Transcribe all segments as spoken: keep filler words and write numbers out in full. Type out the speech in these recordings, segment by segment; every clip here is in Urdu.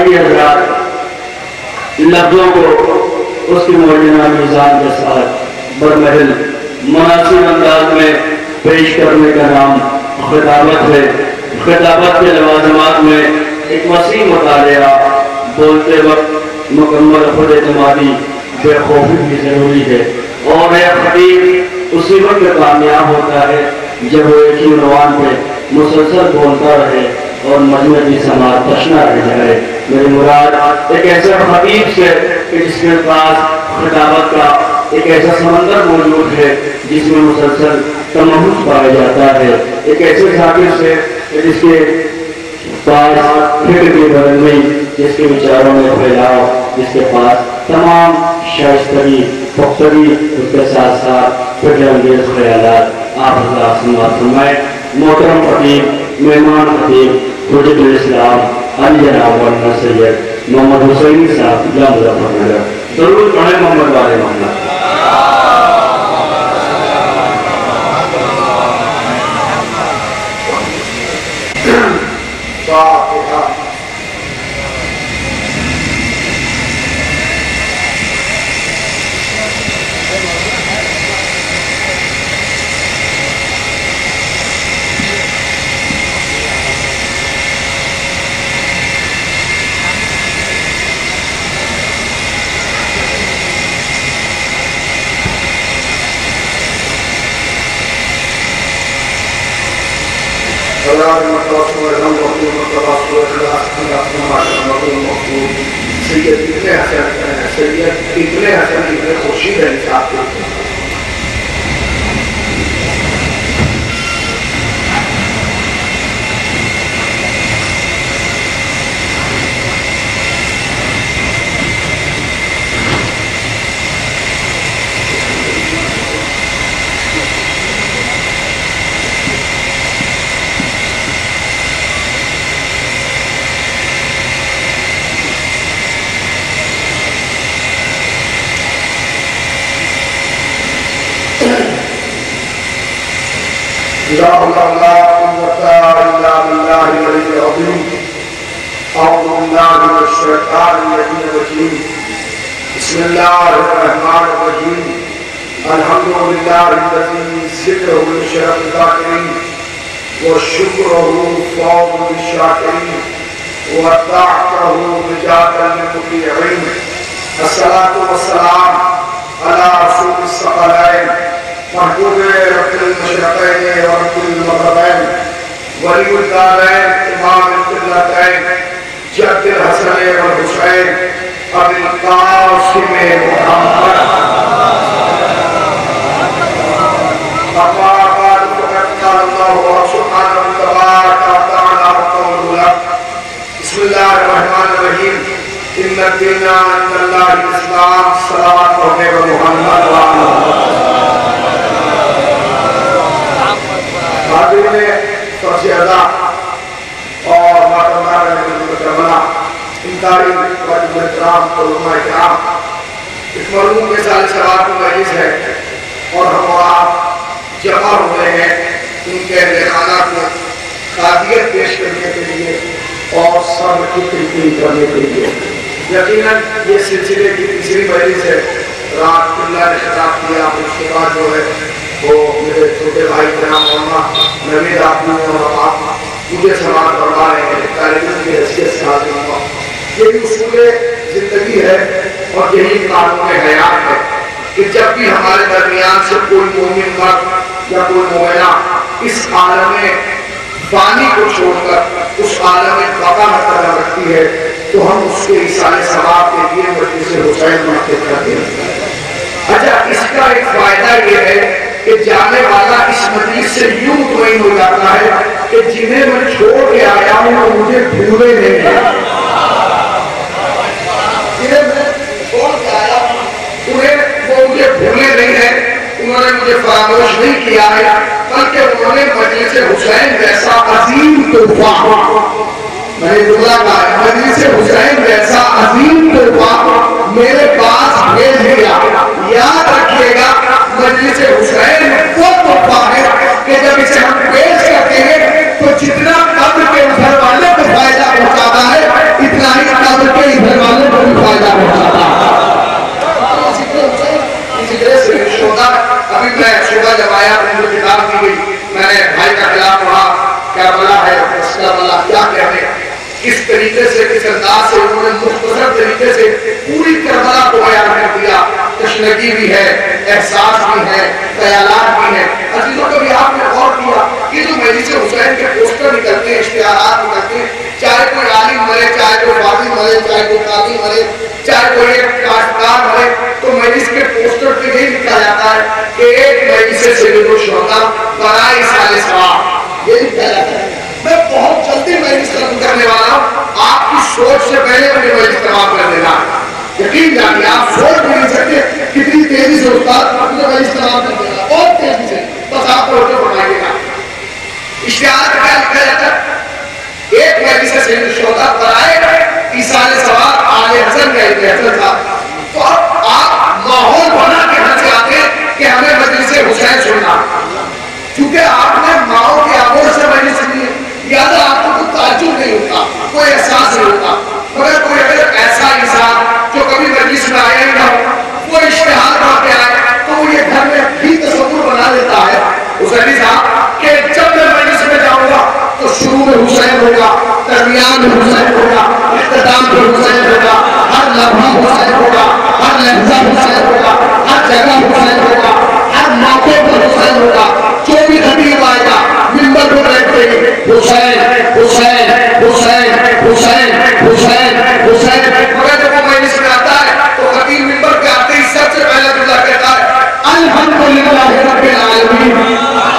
سامعین حضرات، لفظوں کو اس کی موجودہ میزان کے ساتھ برمحل مناسب انداز میں پیش کرنے کا نام خطابت ہے۔ خطابت کے لوازمات میں ایک وسیع مطالعہ، بولتے وقت مکمل خود اعتمادی، بے خوفی بھی ضروری ہے، اور ایک خطیب اسی وقت کامیاب ہوتا ہے جب وہ ایک ہی عنوان پہ مسلسل بولتا رہے اور مجمع کی سماعت تشنا رہ جائے۔ میری مراد ایک ایسا خطیب سے کہ جس کے پاس خطابت کا ایک ایسا سمندر موجود ہے جس میں مسلسل تمہس پایا جاتا ہے، ایک ایسے ذاکر سے جس کے پاس فکر کی بدلنی، جس کے وچاروں میں پھیلاؤ، جس کے پاس تمام شائستگی پختگی، اس کے ساتھ ساتھ فکر انگیز خیالات۔ آپ حضرات سماعت فرمائیں۔ محترم خطیب، مہمان خطیب، حجت الاسلام علی جناب مولانا سید محمد حسینی صاحب جامع مظفر نگر، درود پڑھیں محمد والے محمد۔ سید ابن حسن سید ابن حسن ابن خورشید علی صاحب کے لا حول ولا قوة إلا بالله العلي العظيم. أعوذ بالله من الشيطان الرجيم. بسم الله الرحمن الرحيم. الحمد لله الذي ذكره لشرف الذاكرين وشكره فوق للشاكرين وطاعته بجاة للمطيعين. الصلاة والسلام على رسول الثقلين محبوب رب المشرقين ورب المغربين ولي الدارين امام القبلتين جد الحسن والحسين ابي القاسم محمد. اما بعد فقد قال الله سبحانه تبارك وتعالى وقوله بسم الله الرحمن الرحيم ان الدين عند الله الاسلام. صلوات على محمد وعلى فرض ادا اور ماتمدار انتاری واجب احترام علماء کرام، اس مرحوم کے سال ثواب کا مجلس ہے اور ہم اور آپ جمع ہوئے ہیں ان کے اہل خانہ کو تعزیت پیش کرنے کے لیے اور صبر کی تلقین کرنے کے لیے. یقیناً یہ سلسلے کی تیسری مجلس ہے. رات اللہ نے خطاب کیا، اس کے بعد جو ہے وہ میرے چھوٹے بھائی جناب مولانا نوید آبدی اور آپ مجھے سماعت کروا رہے ہیں. طالب علم کی حیثیت سے حاضر ہوا. یہی اصول زندگی ہے اور یہی قانون حیات ہے کہ جب بھی ہمارے درمیان سے کوئی مومن مرد یا کوئی مومنہ اس عالم فانی کو چھوڑ کر اس عالم بقا میں قدم رکھتی ہے تو ہم اس کے ایصال ثواب کے لیے مجلس حسین منعقد کرتے ہیں. اچھا، اس کا ایک فائدہ یہ ہے کہ جانے والا اس مجلس سے یوں مطمئن ہو جاتا ہے کہ جنہیں میں چھوڑ کے آیا ہوں وہ مجھے بھولے نہیں ہیں. جنہیں میں چھوڑ کے آیا ہوں انہیں وہ مجھے بھولے نہیں ہیں، انہوں نے مجھے فراموش نہیں کیا ہے، بلکہ انہوں نے مجلس حسین جیسا عظیم تحفہ، میں نے جملہ کہا ہے، مجلس حسین جیسا عظیم تحفہ میرے پاس بھیج دیا. یاد رکھیے گا مجلس حسین وہ تحفہ ہے کہ جب اسے ہم پیش کرتے ہیں تو جتنا قبر کے گھر والے کو فائدہ پہنچاتا ہے طریقے سے کس انداز سے انہوں نے مختصر طریقے سے پوری کربلا کو بیان کر دیا. تشنگی بھی ہے, احساس بھی ہے, خیالات بھی ہیں. عزیزوں کبھی آپ نے غور کیا کہ جو مجلس حسین کے پوسٹر نکلتے ہیں, اشتہارات نکلتے ہیں, چاہے کوئی عالم مرے, چاہے کوئی فاضل مرے, چاہے کوئی قاضی مرے, چاہے کوئی ایک کاشتکار مرے, تو مجلس کے پوسٹر پہ یہی لکھا جاتا ہے کہ ایک مجلس سے سید الشہداء برائے-اسال-e-Sawab. یہ لکھا جاتا ہے. میں بہت جلدی مجلس ختم کرنے والا ہوں, آپ کی سوچ سے پہلے مجھے مجلس تمام کر دینا. یقین جانیے آپ سوچ بھی نہیں سکتے کتنی تیزی سے استاد مجھے مجلس تمام کر دینا, بہت تیزی سے. بس آپ کو فرمائیے گا اشتہار کیا لکھا جاتا ہے, ایک مجلس سے سید الشہداء برائے-اسال-e-Sawab اعلی حسن کا ابن حسن صاحب. تو اب آپ ماحول بنا کے یہاں سے آتے ہیں کہ ہمیں مجلس حسین سننا, کیونکہ آپ نے ماؤں کی آگوش سے مجلس سنی ہے. یاد آپ کو کوئی تعجب نہیں ہوتا, کوئی احساس نہیں ہوتا. مگر کوئی اگر ایسا انسان جو کبھی مجلس میں آیا ہی نہ ہو, وہ اشتہار پڑھ کے آئے, تو وہ یہ گھر میں بھی تصور بنا لیتا ہے حسینی صاحب کہ جب میں مجلس میں جاؤں گا تو شروع میں حسین ہوگا, درمیان میں حسین ہوگا, اختتام میں حسین ہوگا, ہر لمحہ حسین ہوگا, ہر لحظہ حسین ہوگا, ہر جگہ حسین ہوگا, ہر موقع پر حسین ہوگا. جو بھی خطیب آئے گا منبر پر بیٹھتے ہیں حسین حسین حسین حسین حسین حسین. مگر جب وہ مجلس میں آتا ہے تو خطیب منبر پہ آتے ہی سب سے پہلا جملہ کہتا ہے الحمدللہ رب العالمین.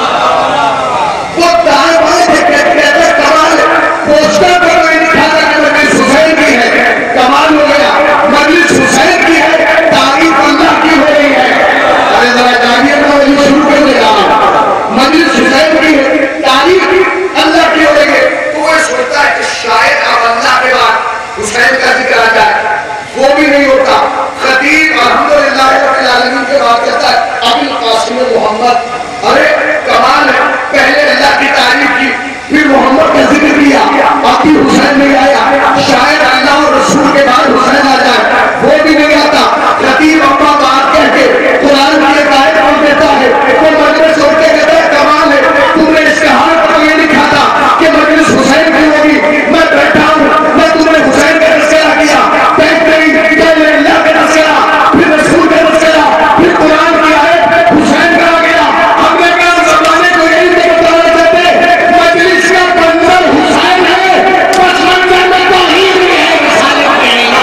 وہ دائیں بائیں سے کہتے ہیں کمال, پوسٹر پر میں لکھا تھا کہ مجلس حسین کی ہے, کمال ہو گیا, مجلس حسین کی ہے, تعریف اللہ کی ہو رہی ہے. ارے ذرا جانیے میں مجلس شروع کر دے رہا, مجلس حسین کی ہے, تعریف اللہ کی ہو رہی ہے. تو وہ سوچتا ہے کہ شاید اب اللہ کے بعد حسین کا ذکر آ جائے, وہ بھی نہیں ہوتا. خطیب الحمدللہ رب العالمین کے بعد کہتا ہے ابو القاسم محمد. ارے کمال ہے, پہلے اللہ کی تعریف کی, پھر محمد کا ذکر کیا, باقی حسین نہیں آیا. شاید اللہ اور رسول کے بعد حسین آ جائے, وہ بھی نہیں آتا. خطیب اپنا بات کہہ کے قرآن کی ایک آیت پڑھ دیتا ہے, وہ مجلس چھوڑ کے کہتا ہے کمال ہے, تم نے اشتہار پر یہ لکھا تھا کہ مجلس حسین کی ہوگی, میں بیٹھا ہوں, میں تم نے حسین کا تذکرہ کیا, بہترین پہلے اللہ کا تذکرہ, پھر رسول کا تذکرہ, پھر قرآن کی آیت, حسین کا آ گیا. ہم نے کہا زمانے کو یہی تو بتانا چاہتے مجلس کا منظر حسین ہے, پس منظر میں توحید بھی ہے, رسالت بھی ہے.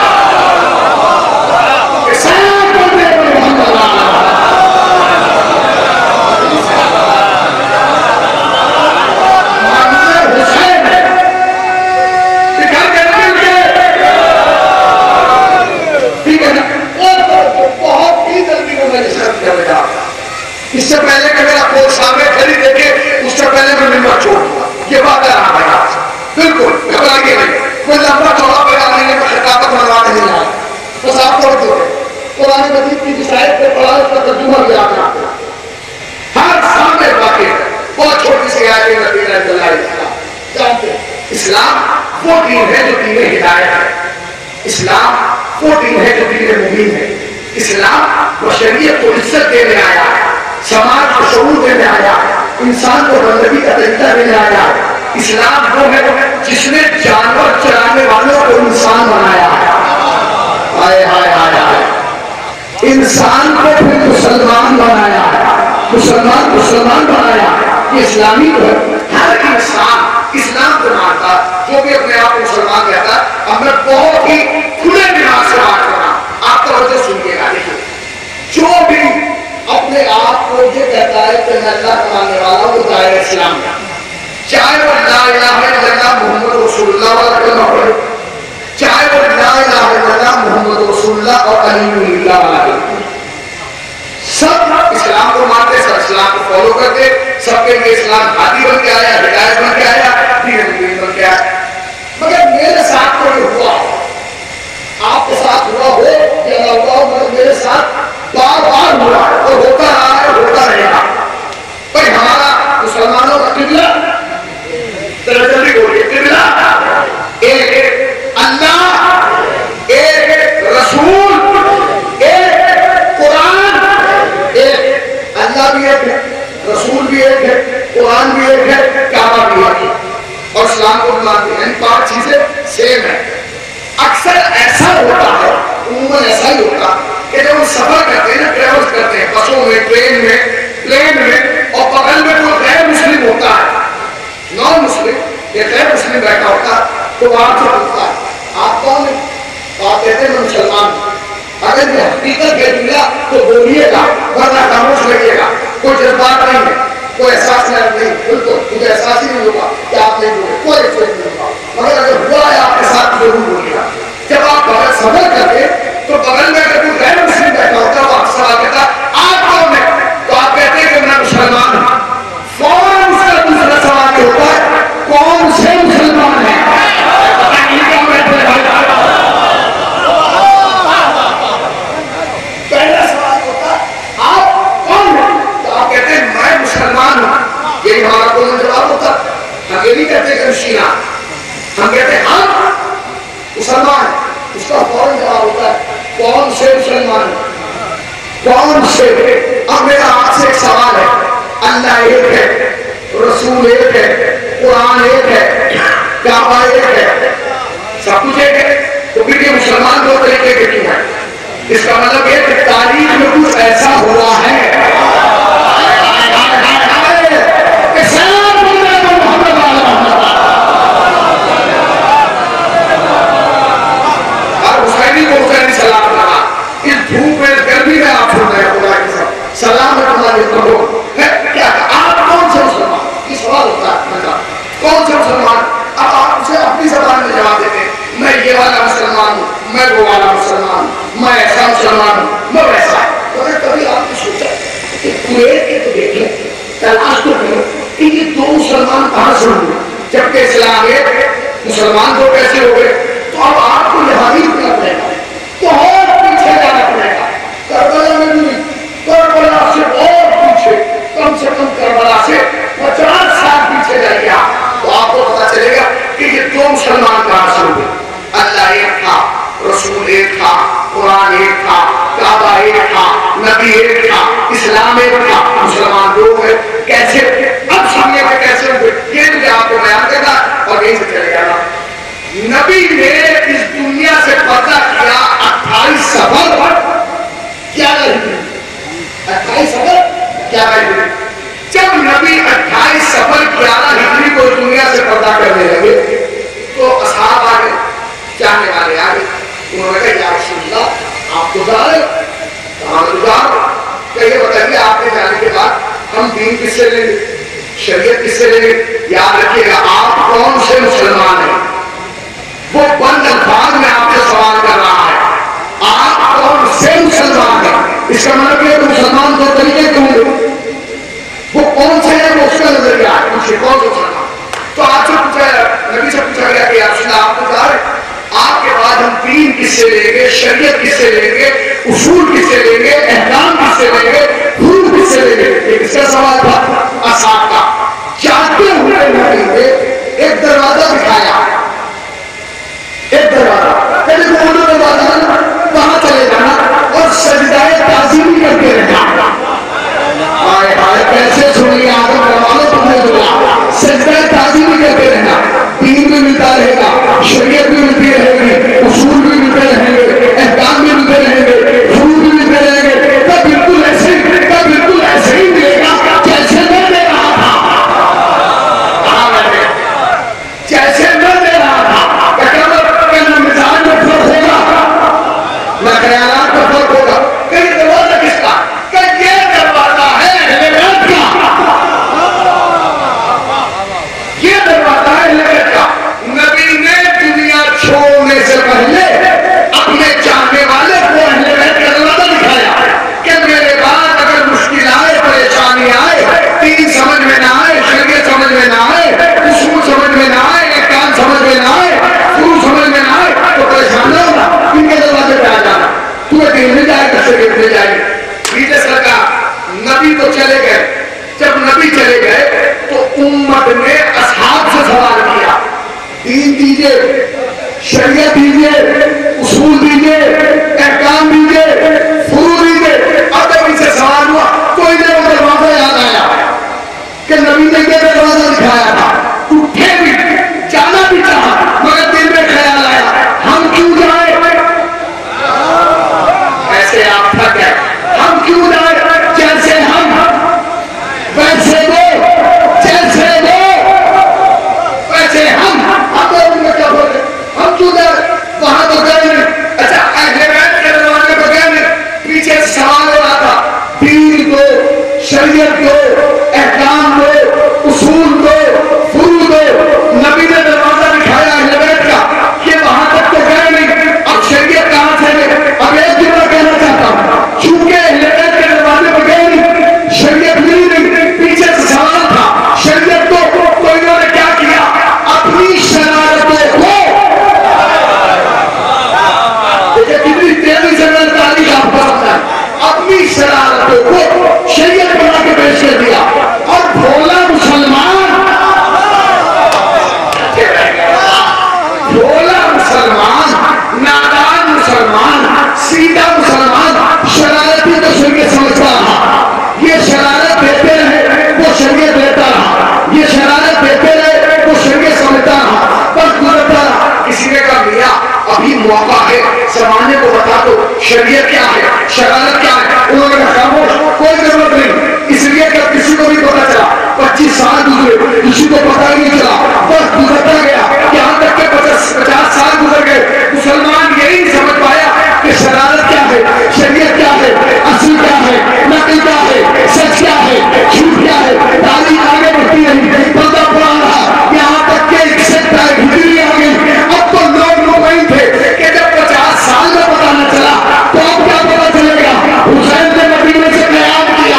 سلام کرتے ہیں محمد اس سے پہلے کہ میرا کوٹ سامنے کھڑی دیکھے, اس سے پہلے میں منبر چھوڑ دوں. یہ بات ہے رہا بھائی, بالکل گھبرائیے نہیں, کوئی لمبا چوڑا بیان نہیں ہے, کوئی خطابت بنوانے نہیں آیا. بس آپ پڑھ دو قرآن مجید کی جس آیت پہ پڑھا اس کا ترجمہ بھی آپ کرتے ہیں. ہر سامنے واقع ہے, بہت چھوٹی سی آیت ہے نبی علیہ السلام. جانتے ہیں اسلام وہ دین ہے جو دین ہدایت ہے, اسلام وہ دین ہے جو دین مبین ہے, اسلام وہ شریعت کو عزت دینے آیا ہے, سماج کو شعور دینے آیا ہے, انسان کو بندگی کا طریقہ دینے آیا ہے. اسلام وہ ہے جس نے جانور چرانے والوں کو انسان بنایا ہے. ہائے ہائے ہائے ہائے, انسان کو پھر مسلمان بنایا ہے, مسلمان مسلمان بنایا ہے. یہ اسلامی جو ہے, ہر انسان اسلام کو مانتا, جو بھی اپنے آپ کو مسلمان کہتا ہے. اب میں بہت ہی کھلے دماغ سے بات کر رہا ہوں, آپ توجہ سنیے گا. دیکھیے جو بھی اپنے آپ کو یہ کہتا ہے کہ میں اللہ کا ماننے والا ہوں, وہ دائرہ اسلام کا, چاہے وہ لا الہ الا اللہ محمد رسول اللہ والا کلمہ پڑھے, چاہے وہ لا الہ الا اللہ محمد رسول اللہ اور علی اللہ والا کلمہ, سب اسلام کو مانتے, سب اسلام کو فالو کرتے, سب کے لیے اسلام ہادی بن کے آیا, ہدایت بن کے آیا, دین مبین بن کے آیا. مگر میرے ساتھ تو یہ ہوا, آپ کے ساتھ ہوا ہو یا نہ ہوا ہو, مگر میرے ساتھ بار بار ہوا اور ہوتا رہا ہے, ہوتا رہے گا. بھائی ہمارا مسلمانوں کا قبلہ, ذرا جلدی بولیے, قبلہ ایک اللہ, ایک رسول, ایک قرآن. ایک اللہ بھی ایک ہے, رسول بھی ایک ہے, قرآن بھی ایک ہے, کعبہ بھی ایک ہے, اور اسلام کو مانتے ہیں. پانچ چیزیں ٹرین میں پلین میں اور بغل میں کوئی غیر مسلم ہوتا ہے نان مسلم ایک غیر مسلم بیٹھا ہوتا ہے تو وہاں سے پوچھتا ہے آپ کون ہیں؟ تو آپ کہتے ہیں میں مسلمان ہوں. اگر یہ حقیقت ہے دنیا تو بولیے گا ورنہ خاموش لگیے گا. کوئی جذبات نہیں ہے کوئی احساس نہیں بالکل مجھے احساس ہی نہیں ہوگا کہ آپ نہیں بولے کوئی افیکٹ نہیں ہوگا مگر اگر ہوا ہے آپ کے ساتھ ضرور بولیے گا. جب آپ بغل صبر کرتے تو بغل میں اگر کوئی غیر مسلم بیٹھا ہوتا ہے وہ آپ سوال کہتا آپ کون ہیں تو آپ کہتے ہیں کہ میں مسلمان ہوں. فوراً اس کا دوسرا سوال یہ ہوتا ہے کون سے مسلمان ہیں. پہلا سوال ہوتا ہے آپ کون ہیں تو آپ کہتے ہیں میں مسلمان ہوں. یہی ہمارا کون جواب ہوتا ہے. ہم یہ نہیں کہتے کہ شیعہ ہم کہتے ہیں ہم مسلمان. اس کا فوراً جواب ہوتا ہے کون سے مسلمان کون سے. اب میرا آپ سے ایک سوال ہے اللہ ایک ہے رسول ایک ہے قرآن ایک ہے کعبہ ایک ہے سب کچھ ایک ہے تو پھر یہ مسلمان دو طریقے کے کیوں ہیں. اس کا مطلب یہ کہ تاریخ میں کچھ ایسا ہوا ہے سلام کیا آپ کون سے مسلمان یہ سوال ہوتا ہے کون سے مسلمان. اب آپ اسے اپنی زبان میں جواب دیتے ہیں میں یہ والا مسلمان ہوں میں وہ والا مسلمان ہوں میں ایسا مسلمان ہوں میں ویسا. مگر کبھی آپ نے سوچا کہ کویت کے تو دیکھیں تلاش تو کریں کہ یہ دو مسلمان کہاں سے ہوئے جبکہ اسلام ایک مسلمان دو کیسے ہو گئے. تو اب آپ کو یہاں ہی رکنا پڑے گا تو اور پیچھے جانا پڑے گا. کربلا میں بھی کربلا سے اور پیچھے کم سے کم کربلا سے پچاس سال پیچھے جائیے آپ تو آپ کو پتا چلے گا کہ یہ دو مسلمان کہاں سے ہوئے. اللہ ایک تھا رسول ایک تھا قرآن ایک تھا کعبہ ایک تھا نبی ایک تھا اسلام ایک تھا مسلمان دو ہے. کیسے اب سامنے میں کیسے ہوئے یہ مجھے آپ کو بیان کرنا اور یہیں سے چلے جانا. نبی نے اس دنیا سے پردہ کیا اٹھائیس سفر کیا نہیں اٹھائیس سفر کیا نہیں. جب نبی اٹھائیس سفر گیارہ ہجری کو دنیا سے پردہ کرنے لگے تو اصحاب آگے چاہنے والے آگے انہوں نے کہا یا رسول اللہ آپ تو جا رہے کہاں تو جا رہے کہ یہ بتائیے آپ کے جانے کے بعد ہم دین کس سے لیں گے شریعت کس سے لیں گے. یاد رکھیے گا آپ کون سے مسلمان ہیں وہ بند الفاظ میں آپ سے سوال کر رہا ہے آپ کون سے مسلمان ہیں. اس کا مطلب یہ مسلمان دو طریقے کے ہوں وہ کون سے ہیں وہ اس کا نظریہ ہے پوچھے کون سے مسلمان. تو آپ سے پوچھا نبی سے پوچھا گیا کہ آپ سنا آپ کو کہا ہے آپ کے بعد ہم دین کس سے لیں گے شریعت کس سے لیں گے اصول کس سے لیں گے احکام کس سے لیں گے حکم کس سے لیں گے. یہ کس کا سوال تھا اصحاب کا. جاتے ہوئے نبی نے ایک دروازہ دکھایا ایک دروازہ پہلے وہ دروازہ وہاں چلے جانا اور سجدائے تعظیم کرتے رہنا. آئے آئے کیسے سنیے آدم والے تم نے دعا سجدائے تعظیم کرتے رہنا. دین بھی ملتا رہے گا شریعت بھی ملتی رہے گی اصول بھی ملتے رہیں گے احکام بھی ملتے رہیں گے حقوق بھی ملتے رہیں گے. تو بالکل ایسے کا بالکل ایسے ہی ملے گا جیسے میں دے رہا تھا جیسے میں دے رہا تھا. کہ نہ مزاج میں فرق ہوگا نہ خیالات میں فرق ہوگا. کہ یہ دروازہ کس کا کہ یہ دروازہ ہے ہدایت کا یہ دروازہ ہے ہدایت کا. نبی نے دنیا چھوڑنے سے پہلے اپنے چاہنے والے کو اہل بیت کا دروازہ دکھایا کہ میرے بعد اگر مشکل آئے پریشانی آئے دین سمجھ میں نہ آئے شریعت سمجھ میں نہ آئے اصول سمجھ میں نہ آئے احکام سمجھ میں نہ آئے فروع سمجھ میں نہ آئے تو پریشان نہ ہونا ان کے دروازے پہ آ جانا. تمہیں دین مل جائے گا شریعت مل جائے گی. پیچھے سرکار نبی تو چلے گئے. جب نبی چلے گئے تو امت نے اصحاب سے سوال کیا دین دیجئے شریعت دیجئے اصول دیجئے احکام دیجئے فروع دیجئے. اب جب ان سے سوال ہوا تو انہیں وہ دروازہ یاد آیا کہ نبی نے یہ دروازہ دکھایا تھا. اٹھے بھی جانا بھی چاہا مگر دل میں خیال آیا ہم کیوں جائیں ایسے آپ تھک گئے ہم کیوں جائیں جیسے مسلمان سیدھا مسلمان شرارتی تو شریعت سمجھتا رہا، یہ شرارت دیتے رہے وہ شریعت دیتا رہا، یہ شرارت دیتے رہے وہ شریعت سمجھتا رہا، بس گزرتا رہا۔ کسی نے کہا میاں ابھی موقع ہے، زمانے کو بتا دو شریعت کیا ہے، شرارت کیا ہے۔ انہوں نے کہا خاموش، کوئی ضرورت نہیں، اس لیے کہ کسی کو بھی پتا چلا پچیس سال گزرے کسی کو پتا ہی نہیں چلا، وقت گزرتا گیا، یہاں تک کہ پچاس سال گزر گئے، مسلمان یہی نہیں سمجھ پایا کہ شرارت کیا ہے، شریعت کیا ہے، اصل کیا ہے، نقل کیا ہے، سچ کیا ہے، جھوٹ کیا ہے۔ تاریخ آگے بڑھتی رہی، پردہ پڑا رہا، یہاں تک کہ ایک سیکٹر ہجری آ گئی۔ اب تو لوگ لوگ وہی تھے کہ جب پچاس سال میں پتا نہ چلا تو اب کیا پتا چلے گا؟ حسین نے مدینے سے قیام کیا،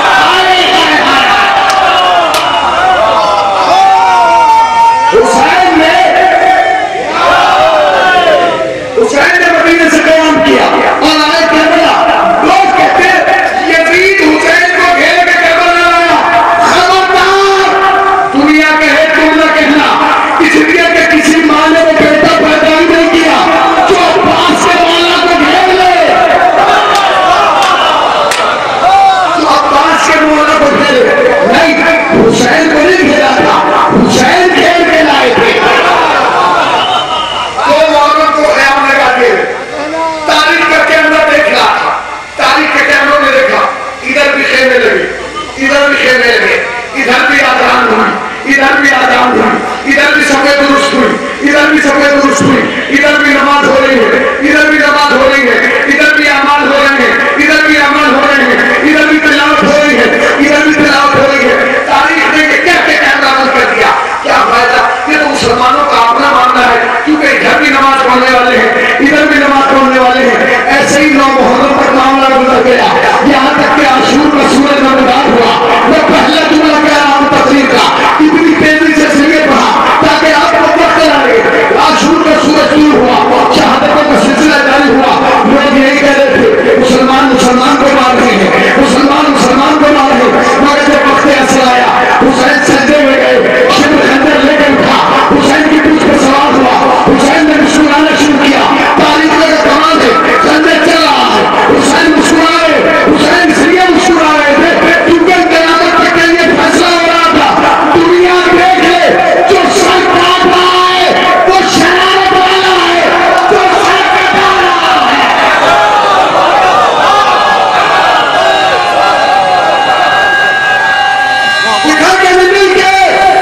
حسین نے حسین نے مدینے سے قیام کیا اور آئے کربلا۔ لوگ کہتے ہیں یزید حسین کو گھیر کے کربلا لایا۔ خبردار، دنیا کہے تم نہ کہنا، اس لیے کہ کسی ماں نے وہ بیٹا پیدا ہی نہیں کیا جو عباس کے مولا کو گھیر لے، جو عباس کے مولا کو گھیر لے۔ نہیں، حسین کو نہیں گھیرا تھا، حسین گھیر کے لائے تھے۔ دو عورت کو خیام لگا کے تاریخ کا کیمرہ دیکھ رہا تھا، تاریخ کے کیمروں نے دیکھا ادھر بھی خیمے لگے، ادھر بھی خیمے لگے، ادھر بھی آزان ہوئی، ادھر بھی آزان ہوئی، ادھر بھی سفید درست ہوئی، ادھر بھی سفید درست ہوئی، ادھر بھی نماز ہو رہی ہے، ادھر بھی نماز ہو رہی ہے، ادھر بھی اعمال ہو رہے ہیں، ادھر بھی اعمال ہو رہے ہیں، ادھر بھی تلاوت ہو رہی ہے، ادھر بھی تلاوت ہو رہی ہے۔ تاریخ نے کیا کہ کیمرہ بند کر دیا، کیا فائدہ؟ یہ تو مسلمانوں کا اپنا معاملہ ہے، کیونکہ ادھر بھی نماز پڑھنے والے ہیں، ادھر بھی نماز پڑھنے والے ہیں۔ ایسے ہی نو محرم پر معاملہ گزر گیا، یہاں تک کہ عاشور کا سورج نمودار ہوا۔ وہ پہلا جملہ کیا عام تقریر کا اتنی تیزی سے سیرے پڑھا تاکہ آپ کو وقت لگے۔ عاشور کا سورج دور ہوا، شہادتوں کا سلسلہ جاری ہوا۔ لوگ یہی کہہ رہے تھے مسلمان مسلمان کو مار رہے ہیں، مسلمان مسلمان کو مار رہے ہیں، مگر جب وقت ایسا آیا حسین سجدے میں گئے، شبر خنجر لے کے اٹھا، حسین کی پوچھ پر سوار ہوا، حسین نے مسکرانا شروع کیا۔ تاریخ کا کمال ہے، خنجر چل رہا ہے، حسین مسکرائے، حسین اس لیے مسکرا رہے تھے کیونکہ قیامت تک کے لیے فیصلہ ہو رہا تھا۔ دنیا دیکھ لے، جو سر کاٹ رہا ہے وہ شرارت والا ہے، جو سر کٹا رہا ہے اٹھا کے مل کے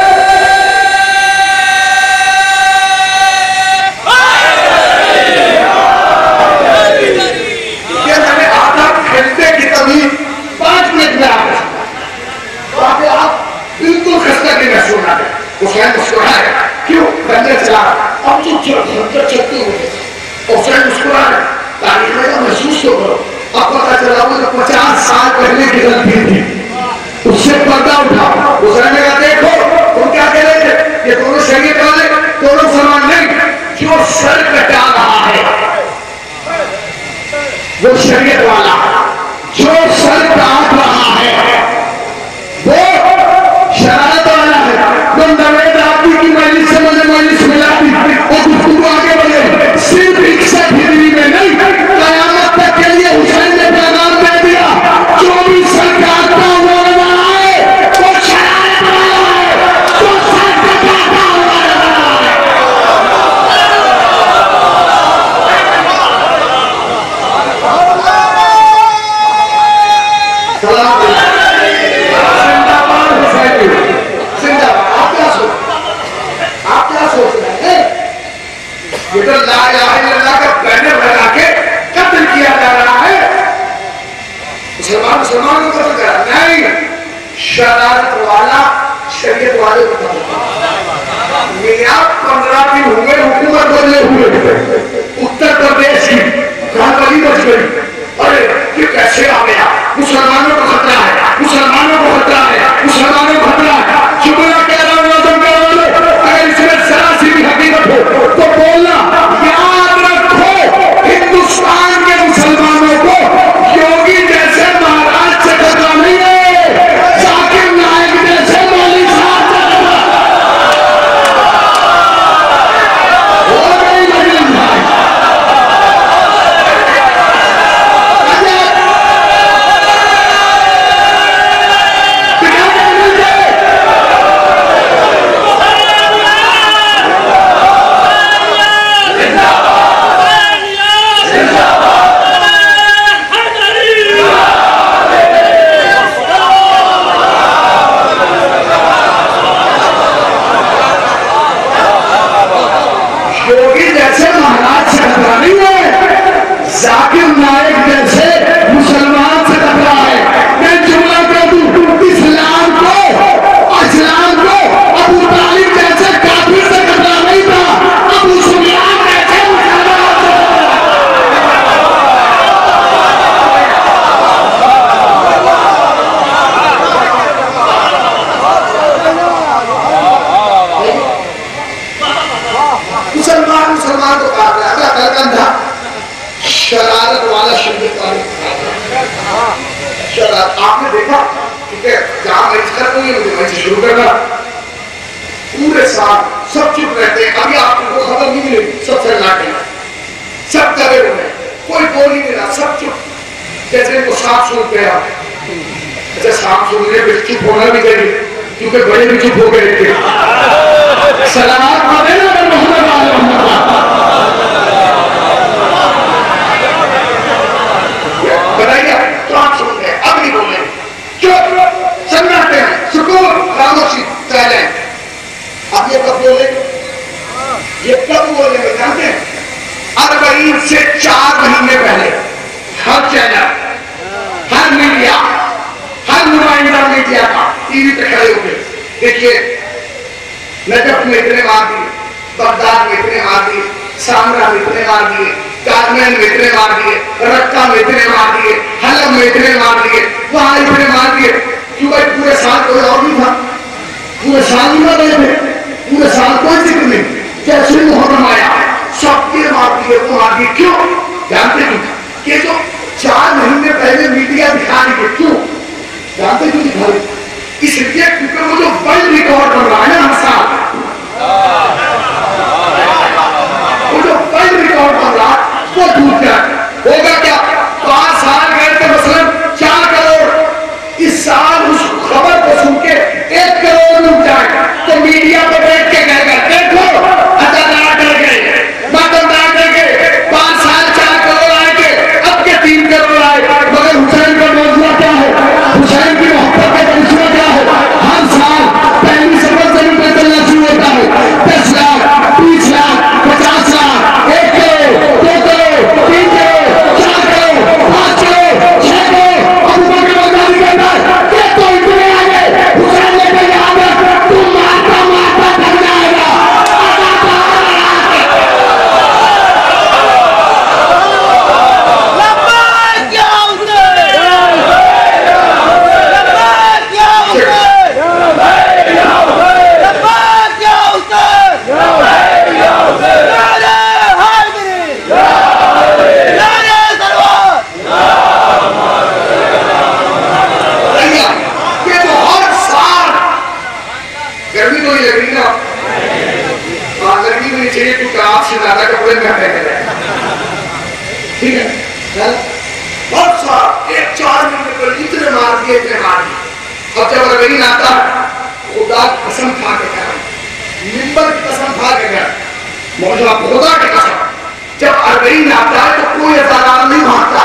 یہ میں نے آدھا کھیلتے کی تبھی پانچ منٹ میں آ گیا تاکہ آپ بالکل خستہ کی محسوس نہ کریں۔ حسین مسکرا ہے، کیوں؟ خنجر چلا رہا، اب تو خنجر چلتے ہوئے حسین مسکرا ہے۔ تاریخ میں محسوس تو کرو، اب پتا چلا وہ جو پچاس سال پہلے کی غلطی تھی اس سے پردہ اٹھا۔ حسین نے کہا دیکھو تم کیا کہہ رہے تھے، یہ دونوں شریعت والے دونوں مسلمان نہیں، جو سر کٹا رہا ہے وہ شریعت والا، جو سر کاٹ رہا ہے وہ شرارت والا ہے۔ تم نوید آبدی کی مجلس سے مجھے مجلس ملا دی اور گفتگو آگے بڑھے، صرف اکسٹھ ہجری میں نہیں، قیامت تک کے لیے حسین نے پیغام دے دیا جو بھی سر کاٹتا ہوا نظر آئے وہ شرارت والا ہے، جو سر کٹاتا ہوا نظر آئے۔ سلام زندہ باد حسین، زندہ باد۔ آپ کیا سوچ آپ کیا سوچ رہے ہیں؟ یہ تو لا الہ الا اللہ کا بینر لگا کے قتل کیا جا رہا ہے، مسلمان مسلمان کو قتل کر رہا نہیں، شرارت والا شریعت والے کو قتل کر رہا۔ میاں پندرہ دن ہوئے حکومت بدلے ہوئے، اتر پردیش کی گاندھی بچ گئی، ارے یہ کیسے آ گیا؟ مسلمانوں کو خطرہ ہے، مسلمانوں کو خطرہ ہے، مسلمانوں کو خطرہ ہے۔ جملہ کہہ رہا ہوں اعظمگڑھ والے، اگر اس میں ذرا سی بھی حقیقت ہو تو بولنا، یاد رکھو ہندوستان کے مسلمانوں کو یوگی جیسے مہاراج سے خطرہ نہیں ہے، ذاکر نائک جیسے مولوی صاحب سے خطرہ ہو گئی۔ مجلس بھائی آپ نے دیکھا کیونکہ جہاں مجلس ختم ہوئی ہے مجھے مجلس شروع کرنا پورے سال سب چپ رہتے ہیں ابھی آپ کو خبر نہیں ملی سب سے لاتے ہیں سب دبے ہوئے کوئی بول ہی نہیں رہا سب چپ جیسے ان کو سانپ سونپ گیا اچھا سانپ سونپنے پہ چپ ہونا بھی چاہیے کیونکہ بڑے بھی چپ ہو گئے تھے سلامات پڑھے نا محمد بتائیے تو آپ سن گئے اب نہیں بولیں چپ سمجھاتے ہیں سکون خاموشی سائلنٹ اب یہ کب بولے یہ کب بولے گے جانتے ہیں اربعین سے چار مہینے پہلے ہر چینل ہر میڈیا ہر نمائندہ میڈیا کا ٹی وی پہ کھڑے ہو گئے دیکھیے نجف میں اتنے مار دیے بغداد میں اتنے مار دیے سامرا میں اتنے مار دیے کارمین میں اتنے مار دیے رقہ میں اتنے مار دیے حلب میں اتنے مار دیے وہاں اتنے مار دیے کیوں بھائی پورے سال کوئی اور نہیں تھا پورے سال نہیں مار رہے تھے پورے سال کوئی ذکر نہیں جیسے محرم آیا سب کے مار دیے وہ مار دیے کیوں جانتے کیوں کہ جو چار مہینے پہلے میڈیا دکھا رہی ہے کیوں جانتے کیوں دکھا رہی اس لیے کیونکہ وہ جو ورلڈ ریکارڈ بن رہا ہے نا ہر سال وہ جو ورلڈ ریکارڈ بن رہا وہ ٹوٹ گیا ہوگا کیا پانچ سال گئے تھے مثلا چار کروڑ اس سال اس خبر کو سن کے ایک کروڑ اٹھ جائے تو میڈیا پہ بیٹھ کے کہے گا دیکھو عدالت ڈر گئے ماتم ڈر گئے پانچ سال چار کروڑ آئے گے اب کے تین کروڑ آئے مگر حسین کا موضوع کیا ہے حسین کی محبت کا منصوبہ کیا ہے ہر سال پہلی سفر زمین پہ چلنا شروع ہوتا ہے دس لاکھ بیس لاکھ پچاس لاکھ ایک کروڑ دو کروڑ تین کروڑ چار کروڑ پانچ کروڑ چھ کروڑ ابو بکر بغدادی کہتا ہے کہ تو اتنے آگے حسین نے کہا یاد رکھ تو مارتا مارتا تھک جائے گا آپ سے زیادہ کپڑے میں پہنے رہے ٹھیک ہے بہت سارا ایک چار مہینے پر اتنے مار دیے اتنے مار دیے اب جب اربعین آتا ہے خدا کی قسم کھا کے کہا ممبر کی قسم کھا کے کہا موجودہ خدا کی قسم جب اربعین آتا ہے تو کوئی ازاران نہیں بھاگتا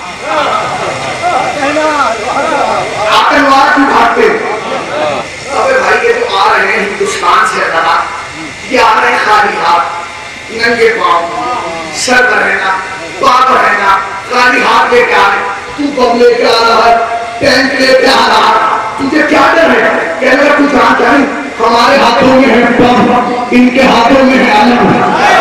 آتنواد بھی بھاگتے ابے بھائی یہ جو آ رہے ہیں ہندوستان سے ازارات یہ آ رہے ہیں خالی ہاتھ ننگے پاؤں سر رہنا پاک رہنا خالی ہاتھ لے کے آ رہے تو بم لے کے آ رہا ہے ٹینک لے کے آ رہا ہے تجھے کیا ڈر ہے کہنے لگا کچھ جانتا نہیں ہمارے ہاتھوں میں ہے بم ان کے ہاتھوں میں ہے علم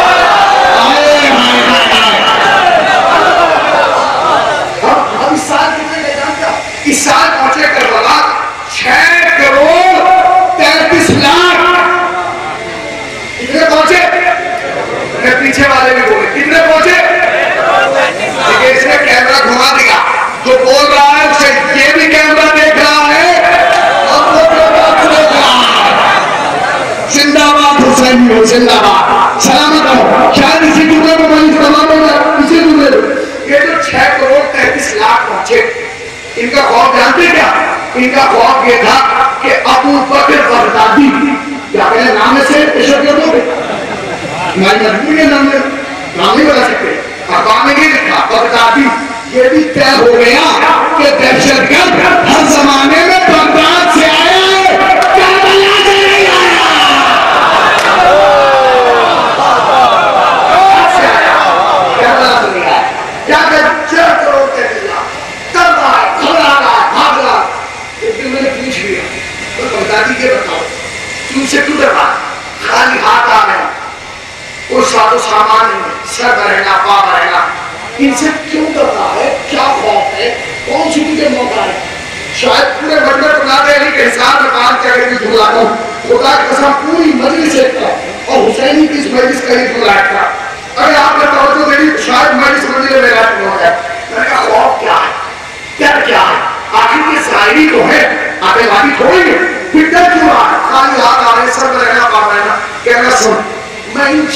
ہم اس سال کتنے لے جانتے ہیں اس سال پہنچے کربلا چھ کروڑ تینتیس لاکھ کتنے پہنچے پیچھے والے بھی بولے کتنے پہنچے اس نے کیمرہ گھما دیا جو بول رہا ہے اسے یہ بھی کیمرہ دیکھ رہا ہے اور وہ دیکھ رہا ہے زندہ باد حسین ہو زندہ باد سلامت ہو شاید اسی ٹکڑے میں بھائی تمام ہوگا اسی ٹکڑے یہ جو چھ کروڑ تینتیس لاکھ پہنچے ان کا خواب جانتے کیا ان کا خواب یہ تھا کہ ابو بکر بغدادی کیا کہنے نام سے پیشہ کیا دو ہماری مجبوری کے نام میں نام نہیں بتا سکتے اخبار میں یہ لکھا بغدادی یہ بھی طے ہو گیا کہ دہشت گرد ہر زمانے میں بغداد سے آیا ہے کربلا سے نہیں آیا کربلا سے نہیں آیا کیا کہ چھ کروڑ تینتیس لاکھ کر رہا ہے گھبرا رہا ہے بھاگ رہا ہے ایک دن میں نے پوچھ لیا تو بغدادی یہ بتاؤ تم سے کیوں ڈر رہا خالی ہاتھ آ رہے ہیں کوئی ساتھ و سامان نہیں ہے سر رہنا پاپ رہنا ان سے کیوں کرتا ہے کیا خوف ہے کون سی تجھے موقع ہے شاید پورے مجمع بنا دے علی کے حساب میں بات کیا کہ جھولا دوں خدا کی قسم پوری مجلس ایک تھا اور حسینی کی اس مجلس کا ہی جھولا تھا اگر آپ نے توجہ دے دی شاید مجلس منزل میں رات میں ہو جائے میں نے کہا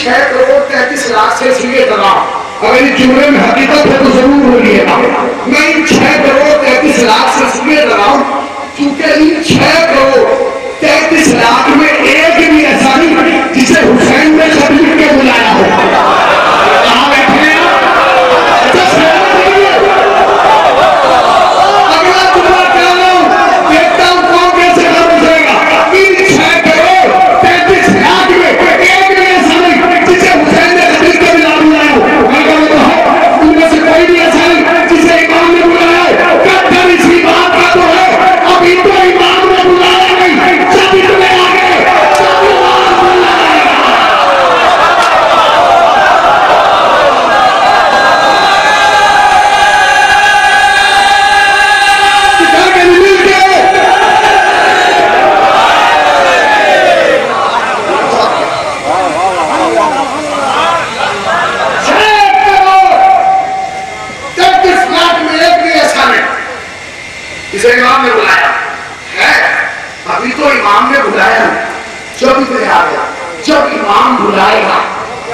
چھ کروڑ تینتیس لاکھ سے اس لیے کرا اگر یہ جملے میں حقیقت ہے تو ضرور بولیے گا. میں ان چھ کروڑ تینتیس لاکھ سے اس لیے کرا ہوں کیونکہ ان چھ کروڑ تینتیس لاکھ میں ایک بھی ایسا نہیں جسے حسین نے خط لکھ کے بلایا ہو. کہاں بیٹھے ہیں اگلا جملہ کہہ رہا ہوں دیکھتا ہوں کون کیسے کر اٹھے گا. ان چھ کروڑ تینتیس لاکھ میں ایک بھی ایسا نہیں جسے حسین نے خط لکھ کے بلایا ہو. میں کہوں تو ان میں سے کوئی بھی ایسا نہیں جسے امام نے بلایا ہے. کتر اسی بات کا تو ہے ابھی تو امام نے بلایا نہیں جب اتنے آگے جب امام بلایا کر کے مل کے تینتیس لاکھ میں ایک بھی ایسا نہیں جسے امام نے بلایا ہے. ابھی تو امام نے بلایا جب اتنے آ گیا جب امام بلائے گا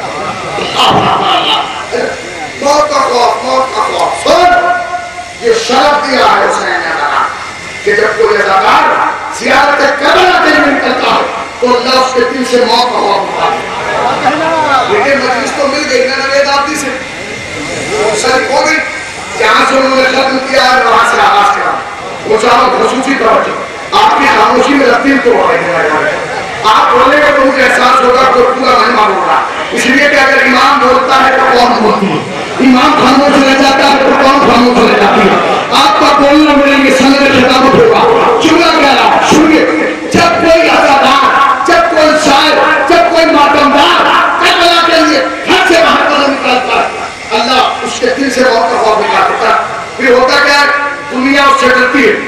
موت کا خوف موت کا خوف سن یہ شرف دیا ہے حسین نے کہا کہ جب کوئی اداکار زیارت کربلا کے لیے نکلتا ہے تو اللہ اس کے دل سے موت کا خوف اٹھا دیا. لیکن مجلس تو مل گئی نا نوید آبدی سے سر ہو گئی جہاں سے انہوں نے ختم کیا ہے وہاں سے آغاز کرا وہ چاہو خصوصی توجہ آپ کی خاموشی میں رفتیم تو ہو رہی ہے. آپ بولیں گے تو مجھے احساس ہوگا کہ پورا مہمہ بول رہا اس لیے کہ اگر امام بولتا ہے تو قوم بولتی ہے. امام خاموش رہ جاتا ہے تو قوم خاموش رہ جاتی ہے. آپ کا بولنا میرے لیے سند خطابت ہوگا. جملہ کہہ رہا سنیے جب کوئی عزادار جب کوئی شاعر جب کوئی ماتمدار کربلا کے لیے گھر سے باہر قدم نکالتا ہے اللہ اس کے دل سے موت کا خوف نکال دیتا ہے. پھر ہوتا کیا ہے دنیا اس سے ڈرتی ہے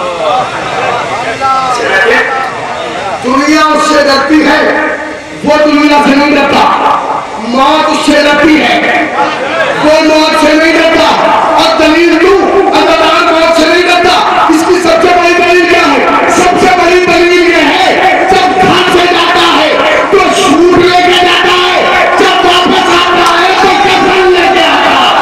دنیا اس سے ڈرتی ہے وہ دنیا سے نہیں ڈرتا. موت اس سے ڈرتی ہے وہ موت سے نہیں ڈرتا. اور دلیل کیوں عزادار موت سے نہیں ڈرتا اس کی سب سے بڑی دلیل کیا ہے؟ سب سے بڑی دلیل یہ ہے جب گھر سے جاتا ہے تو سوٹ لے کے جاتا ہے جب واپس آتا ہے تو کفن لے کے آتا ہے.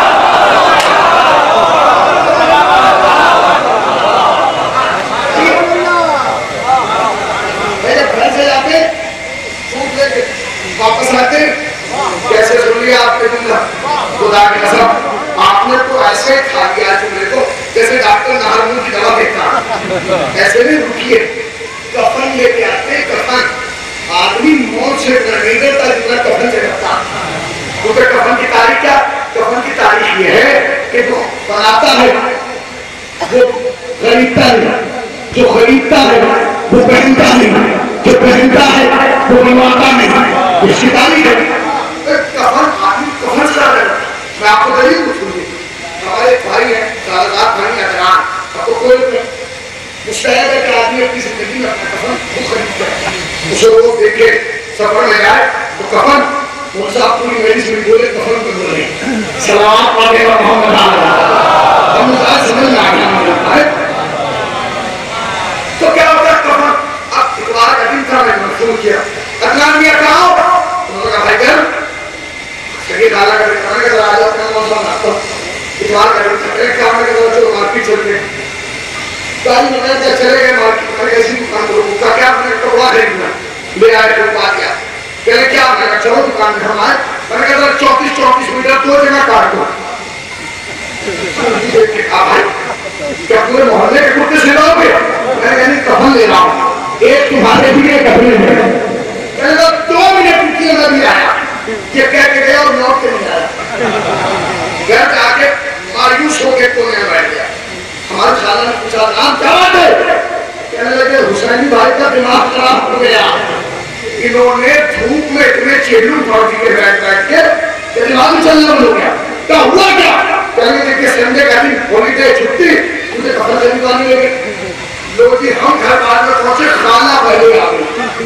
واپس آتے کیسے سن لیا آپ نے جملہ خدا کی قسم آپ نے تو ایسے کھا لیا جملے کو جیسے ڈاکٹر نہرمون کی دوا دیتا ایسے نہیں. رکیے کفن لے کے آتے کفن آدمی موت سے نہیں ڈرتا جتنا کفن سے ڈرتا. کیونکہ کفن کی تاریخ کیا کفن کی تاریخ یہ ہے کہ جو بناتا ہے وہ خریدتا ہے جو خریدتا ہے وہ پہنتا نہیں جو پہنتا ہے وہ بنواتا نہیں. اس کی تاریخ ہے کفن آدمی کفن سے ڈر. میں آپ کو دلیل پوچھوں گی ہمارے ایک بھائی ہیں سالگار بھائی ہیں ادران آپ کو کوئی مستحب ہے کہ آدمی اپنی زندگی میں اپنا کفن خود خریدتا ہے. اسے وہ دیکھے سفر میں جائے تو کفن موزا پوری میری سے بولے کفن پہ بولے سلام پاکے کا محمد آلہ ہم مزاج سمجھ میں آ گیا. تو کیا ہوتا ہے کفن اب اتوار کا دن تھا میں منصور کیا ادنان نے کہا انہوں نے کہا ہائیڈر صحیح ڈالا کر کرنے کا راجہ اپنا موسم ناکتا اتوار کا دن تھا ایک کام میں کہ جو مارکیٹ چلتے ہیں گاڑی میں کہتے چلے گئے مارکیٹ میں ایسی دکان کو روکا کیا آپ نے کپڑا خریدنا لے آئے تو پا گیا کہنے کیا آپ نے کہا چلو دکان میں ہم آئے میں نے کہا چوتیس چوتیس میٹر دو جگہ کاٹ دو دیکھ کے کہا بھائی کیا پورے محلے کے کتے سے لاؤ گے میں نے کہا کفن لے رہا ہوں ایک تمہارے بھی ایک اپنے میں میں نے دو منٹ کی میں بھی آیا یہ کہہ کے گیا اور موت کے نہیں آیا. گھر جا کے مایوس ہو کے کونے میں بیٹھ گیا. ہمارے خالہ نے پوچھا نام کیا بات ہے کہنے لگے حسینی بھائی کا دماغ خراب ہو گیا انہوں نے دھوپ میں اتنے چیلو پڑ دیے بیٹھ بیٹھ کے کہ دماغ میں چلنا بند ہو گیا. کیا ہوا کیا کہنے لگے سنڈے کا دن ہولی ڈے چھٹی مجھے کپڑا سے نکالنے لگے. لوگ جی ہم گھر بعد میں پہنچے خالہ پہلے آ گئی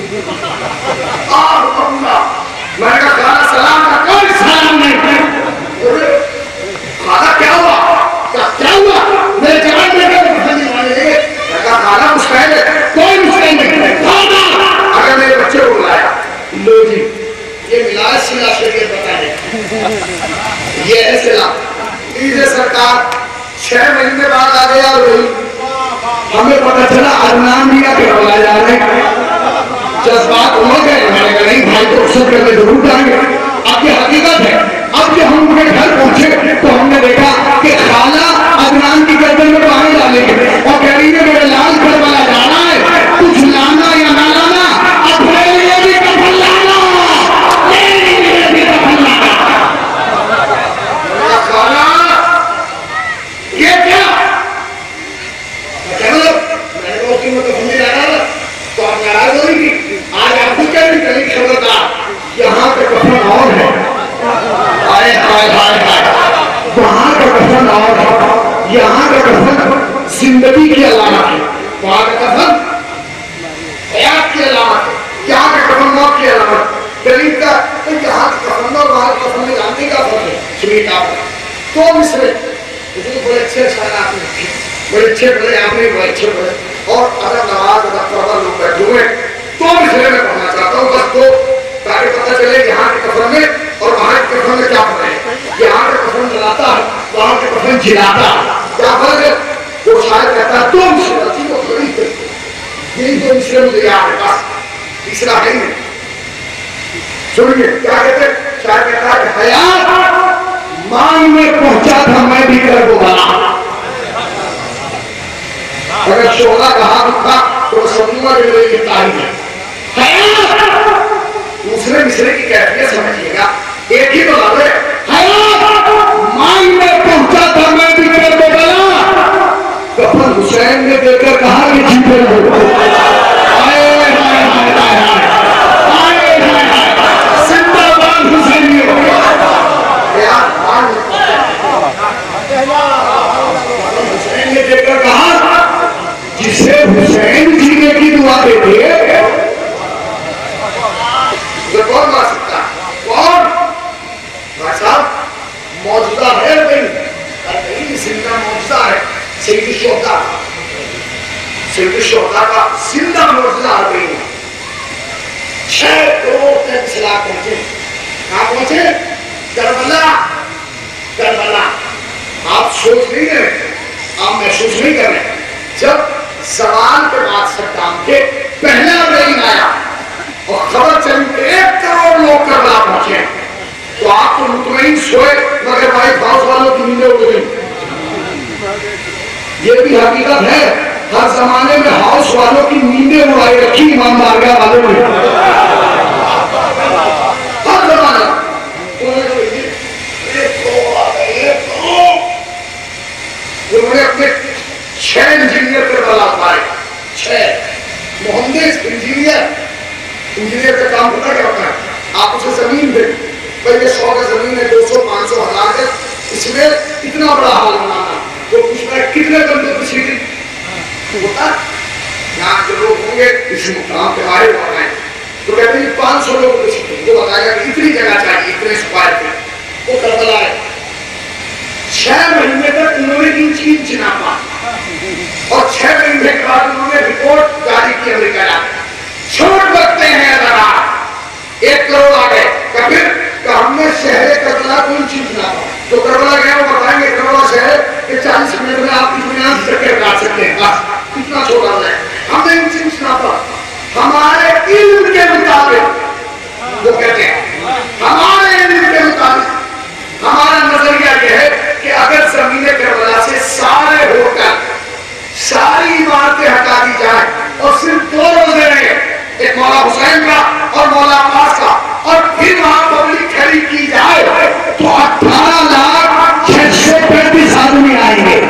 میں نے کہا خالہ سلام کا کوئی سلام نہیں. خالہ کیا ہوا کیا ہوا میرے جوان میں کہا خالہ مسکرائے گئے کوئی مسکرائے نہیں. اگر میرے بچے کو بلایا لو جی یہ ملاد سلا یہ ہے سلا عید سرکار چھ مہینے بعد آ گیا اور وہی ہمیں پتہ چلا ارنان دیا کہ بولا جا رہے ہیں جذبات ہو گئے. میں نے کہا نہیں بھائی تو اکثر کرنے ضرور جائیں گے. اب یہ حقیقت ہے. اب جب ہم اپنے گھر پہنچے تو ہم نے دیکھا کہ خالہ ادنان کی گردن میں پانی ڈالیں گے اور کہہ رہی ہے میرے لال کربلا جانا ہے, کچھ لانا یا نہ لانا, اپنے لیے بھی کفن لانا, میرے لیے بھی کفن لانا. خالہ یہ کیا میں نے کہا اس کی میں کفن نہیں لانا تو آپ ناراض ہو رہی تھی. آج آپ کو کیا بھی کہیں خبردار یہاں پہ کفن اور ہے, آئے آئے آئے آئے وہاں کا کفن اور ہے, یہاں کا کفن زندگی کی علامت ہے, وہاں کا کفن حیات کی علامت ہے, یہاں کا کفن موت کی علامت ہے. دلیل کا یہاں کا کفن اور وہاں کا کفن میں جاننے کا فرق ہے. سنیے آپ تو مصرے بڑے اچھے شاعر آپ نے بڑے اچھے پڑھے آپ نے بڑے اچھے پڑھے اور ادب نواز ادب پرور لوگ بیٹھے ہوئے تو مصرے میں پڑھنا چاہتا ہوں بس تو تاکہ پتہ چلے یہاں کے کفن میں اور وہاں کے کفن میں کیا فرق ہے. یہاں کا کفن جلاتا ہے, وہاں کے کفن جلاتا ہے, کیا فرق ہے. وہ شاید کہتا ہے دو مصرے اچھی کو خرید دے, یہی دو مصرے مجھے یاد ہے بس, تیسرا ہے نہیں. سنیے کیا کہتے ہیں, شاید کہتا ہے کہ حیات مان میں پہنچا تھا میں بھی کر کو بنا. اگر شعلہ کہا تھا تو سمجھوں گا کہ میری تاریخ ہے. حیات دوسرے مصرے کی کیفیت سمجھیے گا, ایک ہی تو لفظ ہے. حیات مان میں پہنچا تھا میں بھی کر کو بنا, کفن حسین نے دے کر کہا کہ جیتے ہو. آئے ہائے ہائے ہائے آئے ہائے ہائے زندہ باد حسینیوں. حیات مان میں حسین نے دے کر کہا جسے حسین جینے کی دعا دیتے ہیں یہ کون مار سکتا ہے. کون بھائی صاحب موجودہ ہے نہیں زندہ موجودہ ہے. سید الشہداء سید الشہداء کا زندہ موجودہ آ گئی ہے. چھ کروڑ تک سلا پہنچے. کہاں پہنچے؟ کربلا. کربلا آپ سوچ نہیں رہے, آپ محسوس نہیں کر رہے. جب سوال کے بعد صدام کے پہلا ریل آیا اور خبر چلی کہ ایک کروڑ لوگ کربلا پہنچے تو آپ تو مطمئن سوئے مگر وائٹ ہاؤس والوں کی نیندیں اڑ گئی. یہ بھی حقیقت ہے, ہر زمانے میں ہاؤس والوں کی نیندیں اڑائی رکھی امام بارگاہ والوں نے. ہر زمانے انہوں نے اپنے چھ انجینئر کربلا پائے. چھ مہندس انجینئر انجینئر کا کام پتہ کیا ہوتا ہے, آپ اسے زمین دیں بھائی یہ سو کا زمین ہے, دو سو پانچ سو ہزار ہے, اس میں اتنا بڑا حال بنانا, تو پوچھنا ہے کتنے بندوں کی سیٹنگ ہوتا ہے. یہاں جو لوگ ہوں گے اس مقام کے بارے میں بتائیں تو کہتے ہیں پانچ سو لوگوں کی سیٹنگ, وہ بتائے گا کہ اتنی جگہ چاہیے اتنے اسکوائر فٹ. وہ کربلا ہے. چھ مہینے تک انہوں نے ان چیز چناپا اور چھ مہینے کے بعد انہوں نے رپورٹ جاری کی امریکہ جا کے. چھوٹ بکتے ہیں اگر آپ ایک کروڑ آ گئے کہ پھر کہ ہم نے شہر کربلا کو ان چیز چناپا. تو کربلا گیا وہ بتائیں گے کربلا شہر کہ چالیس منٹ میں آپ کی دنیا سے چکر کاٹ سکتے ہیں, بس اتنا چھوٹا ہے. ہم نے ان چیز چناپا ہمارے علم کے مطابق. وہ کہتے ہیں ہمارے علم کے مطابق ہمارا نظریہ یہ ہے کہ اگر زمین کربلا سے سارے ہوٹل ساری عمارتیں ہٹا دی جائیں اور صرف دو روزے رہے, ایک مولا حسین کا اور مولا عباس کا, اور پھر وہاں پبلک کھڑی کی جائے تو اٹھارہ لاکھ چھ سو پینتیس آدمی آئیں گے.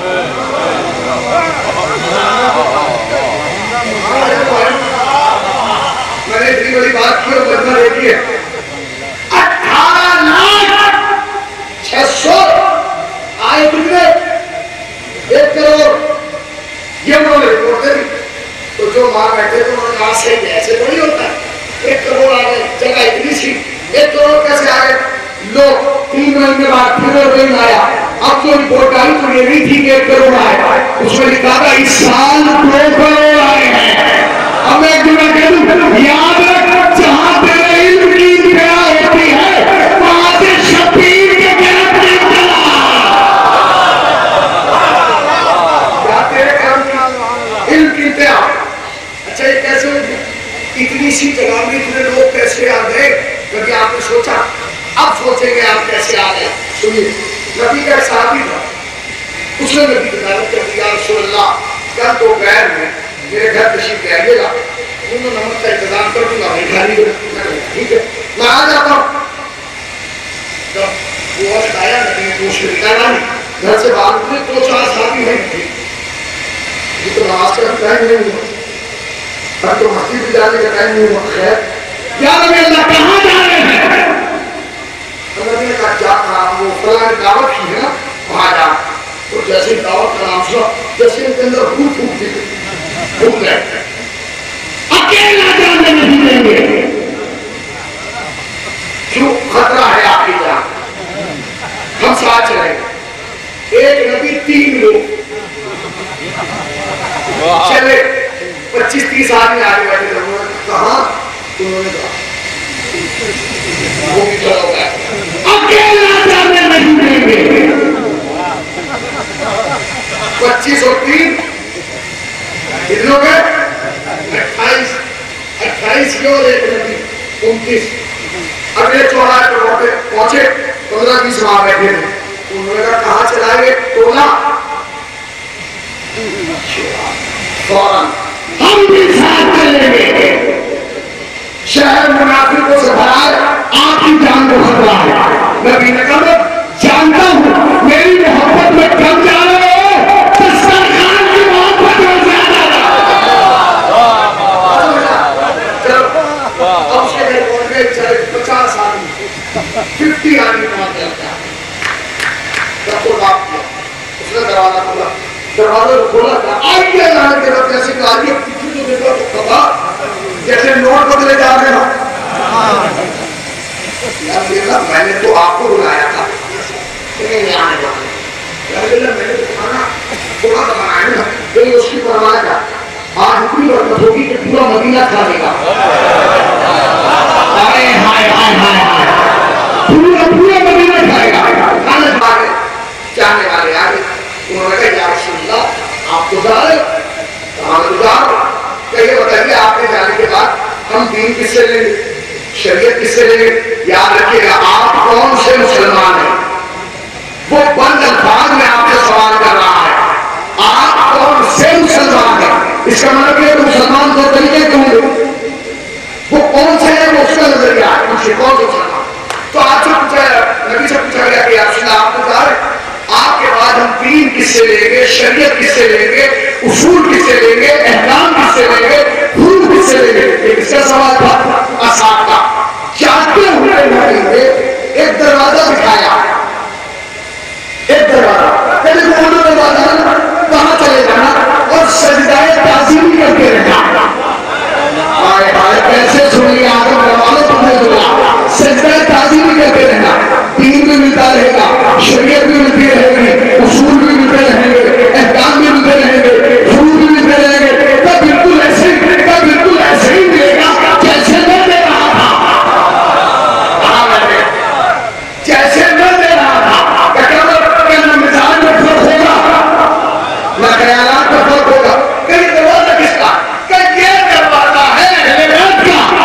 میں نے اتنی بڑی بات کی اور بدنا دیکھی ہے. اٹھارہ لاکھ چھ سو آئے کتنے, ایک کروڑ. یہ انہوں نے رپورٹ دے دی تو جو ماں بیٹھے تو انہوں نے کہا صحیح ہے, ایسے تھوڑی ہوتا ہے. ایک کروڑ آ گئے, جگہ اتنی سی, ایک کروڑ کیسے آ گئے. لوگ تین مہینے بعد پھر نہیں آیا. اب جو رپورٹ آئی تو یہ نہیں تھی کہ ایک کروڑ آئے, اس میں لکھا تھا اس سال دو کروڑ آئے ہیں. اب میں ایک جملہ کہہ دوں, یاد رکھ جہاں تیرے علم کی انتہا ہوتی ہے وہاں سے شبیر کے کہنے سنیے نبی کا ایک صحابی تھا, اس نے نبی کی دعوت کر دی, یا رسول اللہ کل دوپہر میں میرے گھر تشریف لے آئیے گا, انہوں نے نمک کا انتظام کر دوں گا, میں کھا لیے ٹھیک ہے میں آ جاتا ہوں. جب وہ وقت آیا نبی نے پوچھ کے نکالا نہیں, گھر سے باہر اتنے دو چار صحابی نہیں تھے, یہ تو نماز کا ٹائم نہیں ہوا, اب تو مسجد بھی جانے کا ٹائم نہیں ہوا. خیر یا نبی اللہ کہاں جا رہے ہیں؟ نبی نے کہا جا رہا وہ فلاں نے دعوت کی ہے نا وہاں جا. تو جیسے دعوت کا نام سنا جیسے ان کے اندر خوب پھوک دی پھوک گئے, اکیلا جانے نہیں دیں گے, کیوں خطرہ ہے آپ کی جان, ہم ساتھ چلیں گے. ایک نبی تین لوگ چلے, پچیس تیس آدمی آگے بیٹھے تھے, انہوں نے کہا انہوں نے کہا وہ بھی چلو گئے, اکیلا جانے نہیں دیں گے. پچیس اور تین کتنے ہو گئے؟ اٹھائیس. اٹھائیس کے اور ایک نبی انتیس. اگلے چوراہے پر لوٹے پہنچے, پندرہ بیس وہاں بیٹھے تھے. انہوں نے کہا کہاں چلائیں گے؟ ٹولا. فوراً ہم بھی ساتھ چلیں گے, شہر منافقوں سے بھرا ہے, آپ کی جان کو خطرہ ہے. نبی نے کہا جانتا ہوں میری محبت میں کم جا رہے ہو, دسترخوان کی محبت میں زیادہ جا چلو. اب اس کے گھر پہنچ گئے چلے پچاس آدمی ففٹی آدمی وہاں چلتا ہے. جب کو لاپ کیا اس نے دروازہ کھولا, دروازہ کھولا تھا آئیے اللہ کے رب جیسے کہ آئیے پچھو جو دیکھا تو کھا جیسے نوٹ بدلے جا رہے ہو. میں نے تو آپ کو بلایا تھا, نہیں آنے والے میں نے تو کھانا تھوڑا سا بنایا نا, لیکن اس کی پرواہ کیا, آج اتنی برکت ہوگی کہ پورا مدینہ کھا لے گا. ہائے ہائے ہائے ہائے پورا پورا مدینہ کھائے گا. کھانے والے چاہنے والے آگے, انہوں نے کہا یا رسول اللہ آپ تو جا رہے ہو, کہاں تو جا رہے ہو, کہ یہ بتائیے آپ کے جانے کے بعد ہم دین کس سے لیں گے, شریعت کس سے لیں گے؟ یاد رکھیے گا آپ کون سے مسلمان ہیں, وہ بند الفاظ میں آپ سے سوال کر رہا ہے, آپ کون سے مسلمان ہیں. اس کا مطلب یہ مسلمان دو طریقے کے ہوں گے, وہ کون سے ہیں وہ اس کا نظریہ ہے, کون سے مسلمان. تو آپ سے پوچھا نبی سے پوچھا گیا کہ آپ سے آپ کو جا رہے, آپ کے بعد ہم دین کس سے لیں گے, شریعت کس سے لیں گے, اصول کس سے لیں گے, احکام کس سے لیں گے, حکم کس سے لیں گے. اس کا سوال تھا اصحاب کا. جاتے ہوئے نبی نے ایک دروازہ دکھایا, ایک دروازہ پہلے وہ دروازہ کہاں چلے جانا اور سجدائے تعظیم کر کے رہنا. آئے آئے کیسے سن لیا آدم روالوں کو نہیں دیا, سجدائے تعظیم کر کے رہنا. دین بھی ملتا رہے گا, شریعت بھی ملتی رہے گی, اصول بھی ملتے رہیں گے, احکام بھی ملتے رہیں گے, حقوق بھی ملتے رہیں گے. تو بالکل ایسے ہی بالکل ایسے ہی ملے گا جیسے میں دے رہا تھا, جیسے میں دے رہا تھا. کہ نہ مزاج میں فرق ہوگا نہ خیالات میں فرق ہوگا. کہ یہ دروازہ کس کا, کہ یہ دروازہ ہے اہل بیت کا,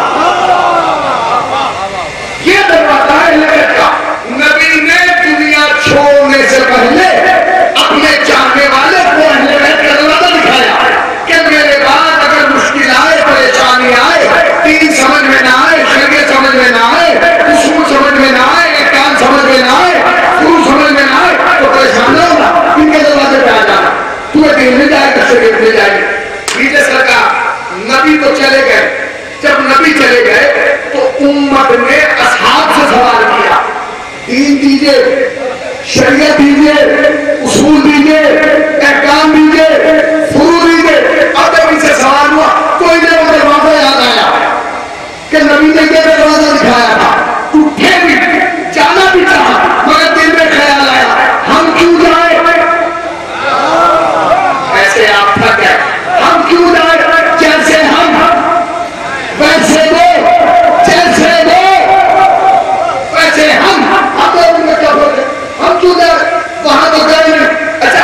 یہ دروازہ ہے اہل بیت کا. نبی نے دنیا چھوڑنے سے پہلے اپنے چاہنے والے کو اہل بیت کا دروازہ دکھایا کہ میرے بعد اگر مشکل آئے, پریشانی آئے, دین سمجھ میں نہ آئے, شریعت سمجھ میں نہ آئے, اصول سمجھ میں نہ آئے, احکام سمجھ میں نہ آئے, حقوق سمجھ میں نہ آئے, تو پریشان نہ ہوگا, ان کے دروازے پہ آ جانا. تمہیں دین مل جائے گا, شریعت مل جائے گی. نیچے سرکار نبی تو چلے گئے, جب نبی چلے گئے تو امت نے اصحاب سے سوال کیا, دین دیجئے, شریعت دیجئے, اصول دیجئے, احکام دیجئے, فروع دیجئے. اب جب ان سے سوال ہوا تو انہیں وہ دروازہ یاد آیا کہ نبی نے یہ دروازہ دکھایا تھا. اٹھے بھی, جانا بھی چاہا, مگر دل میں خیال آیا ہم کیوں جائیں, ایسے آپ تھک گئے, ہم کیوں جائیں, جیسے ہم ویسے دو, جیسے دو ویسے ہم. اب ان میں کیا بولتے, ہم کیوں جائیں, وہاں تو گئے نہیں. اچھا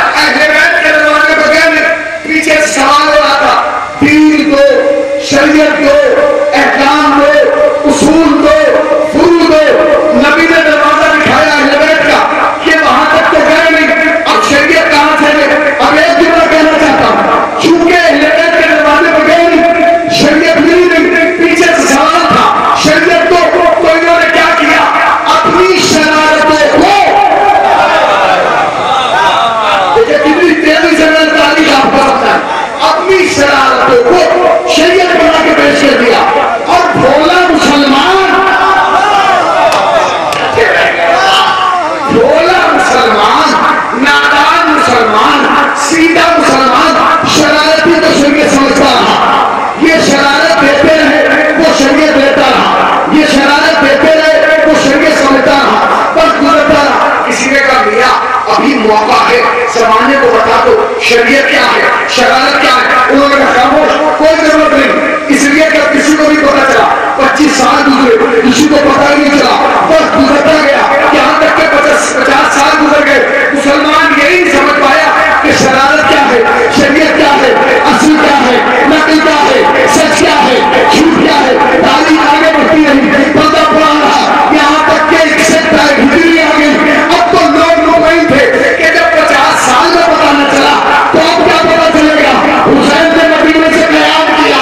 موقع ہے زمانے کو بتا دو شریعت کیا ہے شرارت کیا ہے. انہوں نے کہا خاموش کوئی ضرورت نہیں اس لیے کہ کسی کو بھی پتا چلا پچیس سال گزرے کسی کو پتا ہی نہیں چلا وقت گزرتا گیا یہاں تک کہ پچاس سال گزر گئے مسلمان یہی نہیں سمجھ پایا کہ شرارت کیا ہے شریعت کیا ہے اصل کیا ہے نقل کیا ہے سچ کیا ہے جھوٹ کیا ہے. تعلیم آگے بڑھتی رہی پردہ پڑا رہا یہاں تک کہ ایک سیکٹر ہجری آ گئی. اب تو لوگ مطمئن تھے کہ جب پچاس سال میں پتا نہ چلا تو اب کیا پتا چلے گا. حسین نے مدینے سے قیام کیا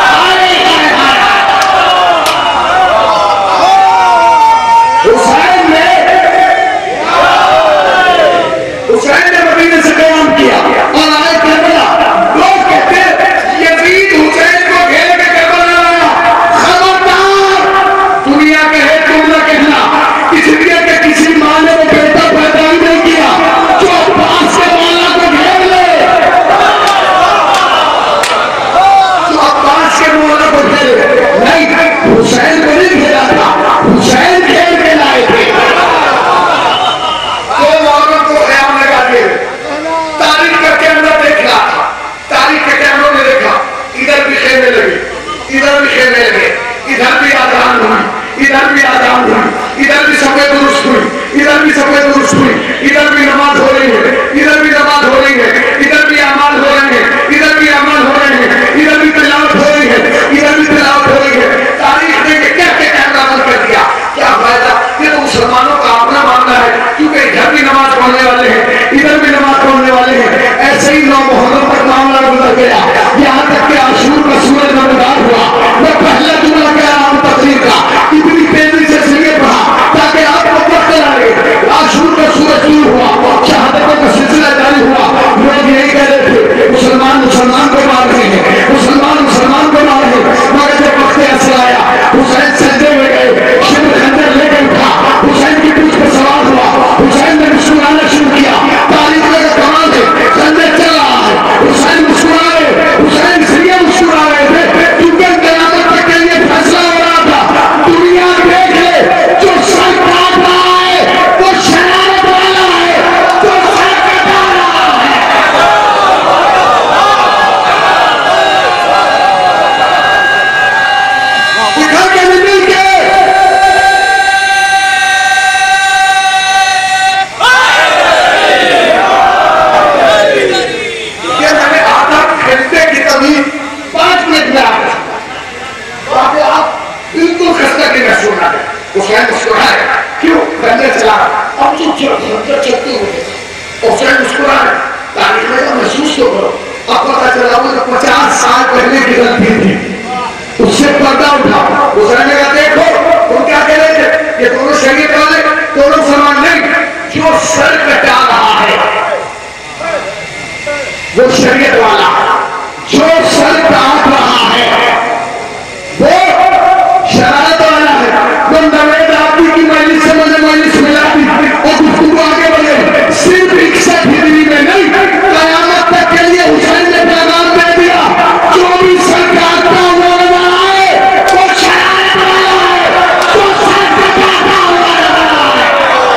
حسین نے حسین نے مدینے سے قیام کیا اور آئے کربلا. لوگ کہتے یزید حسین کو گھیر کے کربلا آیا. خبردار دنیا کہے تم نہ کہنا اس لیے کہ کسی ماں نے وہ بیٹا پیدا ہی نہیں کیا جو عباس کے مولا کو گھیر لے جو عباس کے مولا کو گھیر لے. نہیں حسین کو نہیں گھیرا تھا حسین گھیر کے لائے تھے. دو مولانا کو خیام لگا دے تاریخ کا کیمرہ دیکھ رہا تھا. تاریخ کے کیمروں نے دیکھا ادھر بھی خیمے لگے ادھر بھی خیمے لگے ادھر بھی آزان ہوئی ادھر بھی آزان ہوئی ادھر بھی سفید درست ہوئی ادھر بھی سفید درست ہوئی ادھر بھی نماز ہو رہی ہے ادھر بھی نماز ہو رہی ہے ادھر بھی اعمال ہو رہے ہیں ادھر بھی اعمال ہو رہے ہیں ادھر بھی تلاوت ہو رہی ہے ادھر بھی تلاوت ہو رہی ہے. تاریخ نے کیا کیا کیمرہ بند کر دیا کیا فائدہ. یہ تو مسلمانوں کا اپنا معاملہ ہے کیونکہ ادھر بھی نماز پڑھنے والے ہیں ادھر بھی نماز پڑھنے والے ہیں. ایسے ہی نو محرم پر معاملہ گزر گیا یہاں تک کہ عاشور کا سورج نمودار ہوا. میں پہلا جملہ کہہ رہا ہوں تقریر کا اتنی تیزی سے اس لیے پڑھا تاکہ آپ کو پتہ لگے. عاشور کا سورج دور ہوا شہادتوں کا سلسلہ جاری ہوا. لوگ یہی کہہ رہے تھے مسلمان مسلمان کو مار رہے ہیں مسلمان مسلمان کو مار رہے ہیں. مگر جب وقت اصل آیا حسین سجدے میں گئے شبر خنجر لے کے اٹھا حسین کی پیٹھ پر سوار ہوا حسین نے مسکرانا شروع کیا. تاریخ میں کمال ہے خنجر چل رہا ہے حسین مسکرا رہے حسین اس لیے مسکرا رہے تھے کیونکہ قیامت تک کے لیے فیصلہ ہو رہا تھا. دنیا دیکھ لے جو سر کاٹ رہا ہے وہ شرارت والا ہے جو سر کٹا رہا ہے. اٹھا کے مل کے یہ میں نے آدھا گھنٹے کی کمی پانچ منٹ میں آ گیا تاکہ آپ بالکل خستہ کی محسوس نہ کریں. حسین مسکرا ہے کیوں خنجر چلا اب جو خنجر چلتے ہوئے حسین مسکرا ہے. تاریخ میں محسوس تو کرو اب پتا چلا وہ پچاس سال پہلے کی غلطی تھی اس سے پردہ اٹھا. حسین نے کہا دیکھو تم کیا کہہ رہے تھے یہ دونوں شریعت والے دونوں سامان نہیں. جو سر کٹا رہا ہے وہ شریعت والا جو سر کاٹ رہا ہے وہ شرارت والا ہے. وہ نوید آبدی کی مجلس سے مجھے مجلس ملا دی اور گفتگو آگے بڑھے صرف اکسٹھ ہجری میں نہیں قیامت تک کے لیے حسین نے پیغام دے دیا جو بھی سر کاٹتا ہوا نظر آئے وہ شرارت والا ہے جو سر کٹاتا ہوا نظر آئے.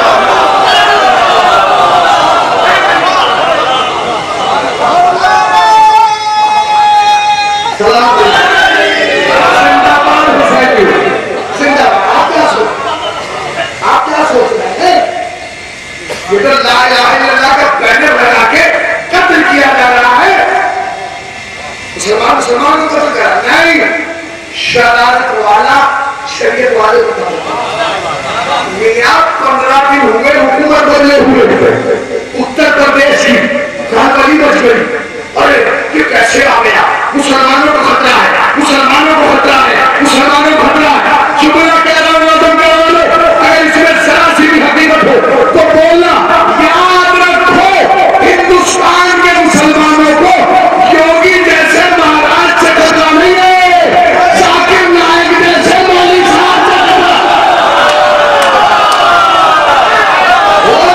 سلام زندہ باد حسین زندہ باد. آپ کیا سوچ آپ کیا سوچ رہے ہیں یہ تو لا الہ الا اللہ کا بینر لگا کے قتل کیا جا رہا ہے. مسلمان مسلمان کو قتل کر رہا نہیں شرارت والا شریعت والے کو قتل کر. یہ آپ پندرہ دن ہوئے حکومت بدلے ہوئے اتر پردیش کی کہاں بڑی بچ گئی. ارے یہ کیسے آ گیا. مسلمانوں کو خطرہ ہے مسلمانوں کو خطرہ ہے مسلمانوں کو خطرہ ہے. شکریہ کہہ رہا ہوں اعظمگڑھ والے اگر اس میں ذرا سی بھی حقیقت ہو تو بولنا. یاد رکھو ہندوستان کے مسلمانوں کو یوگی جیسے مہاراج سے خطرہ نہیں ہے ذاکر نائک جیسے مولوی صاحب سے خطرہ.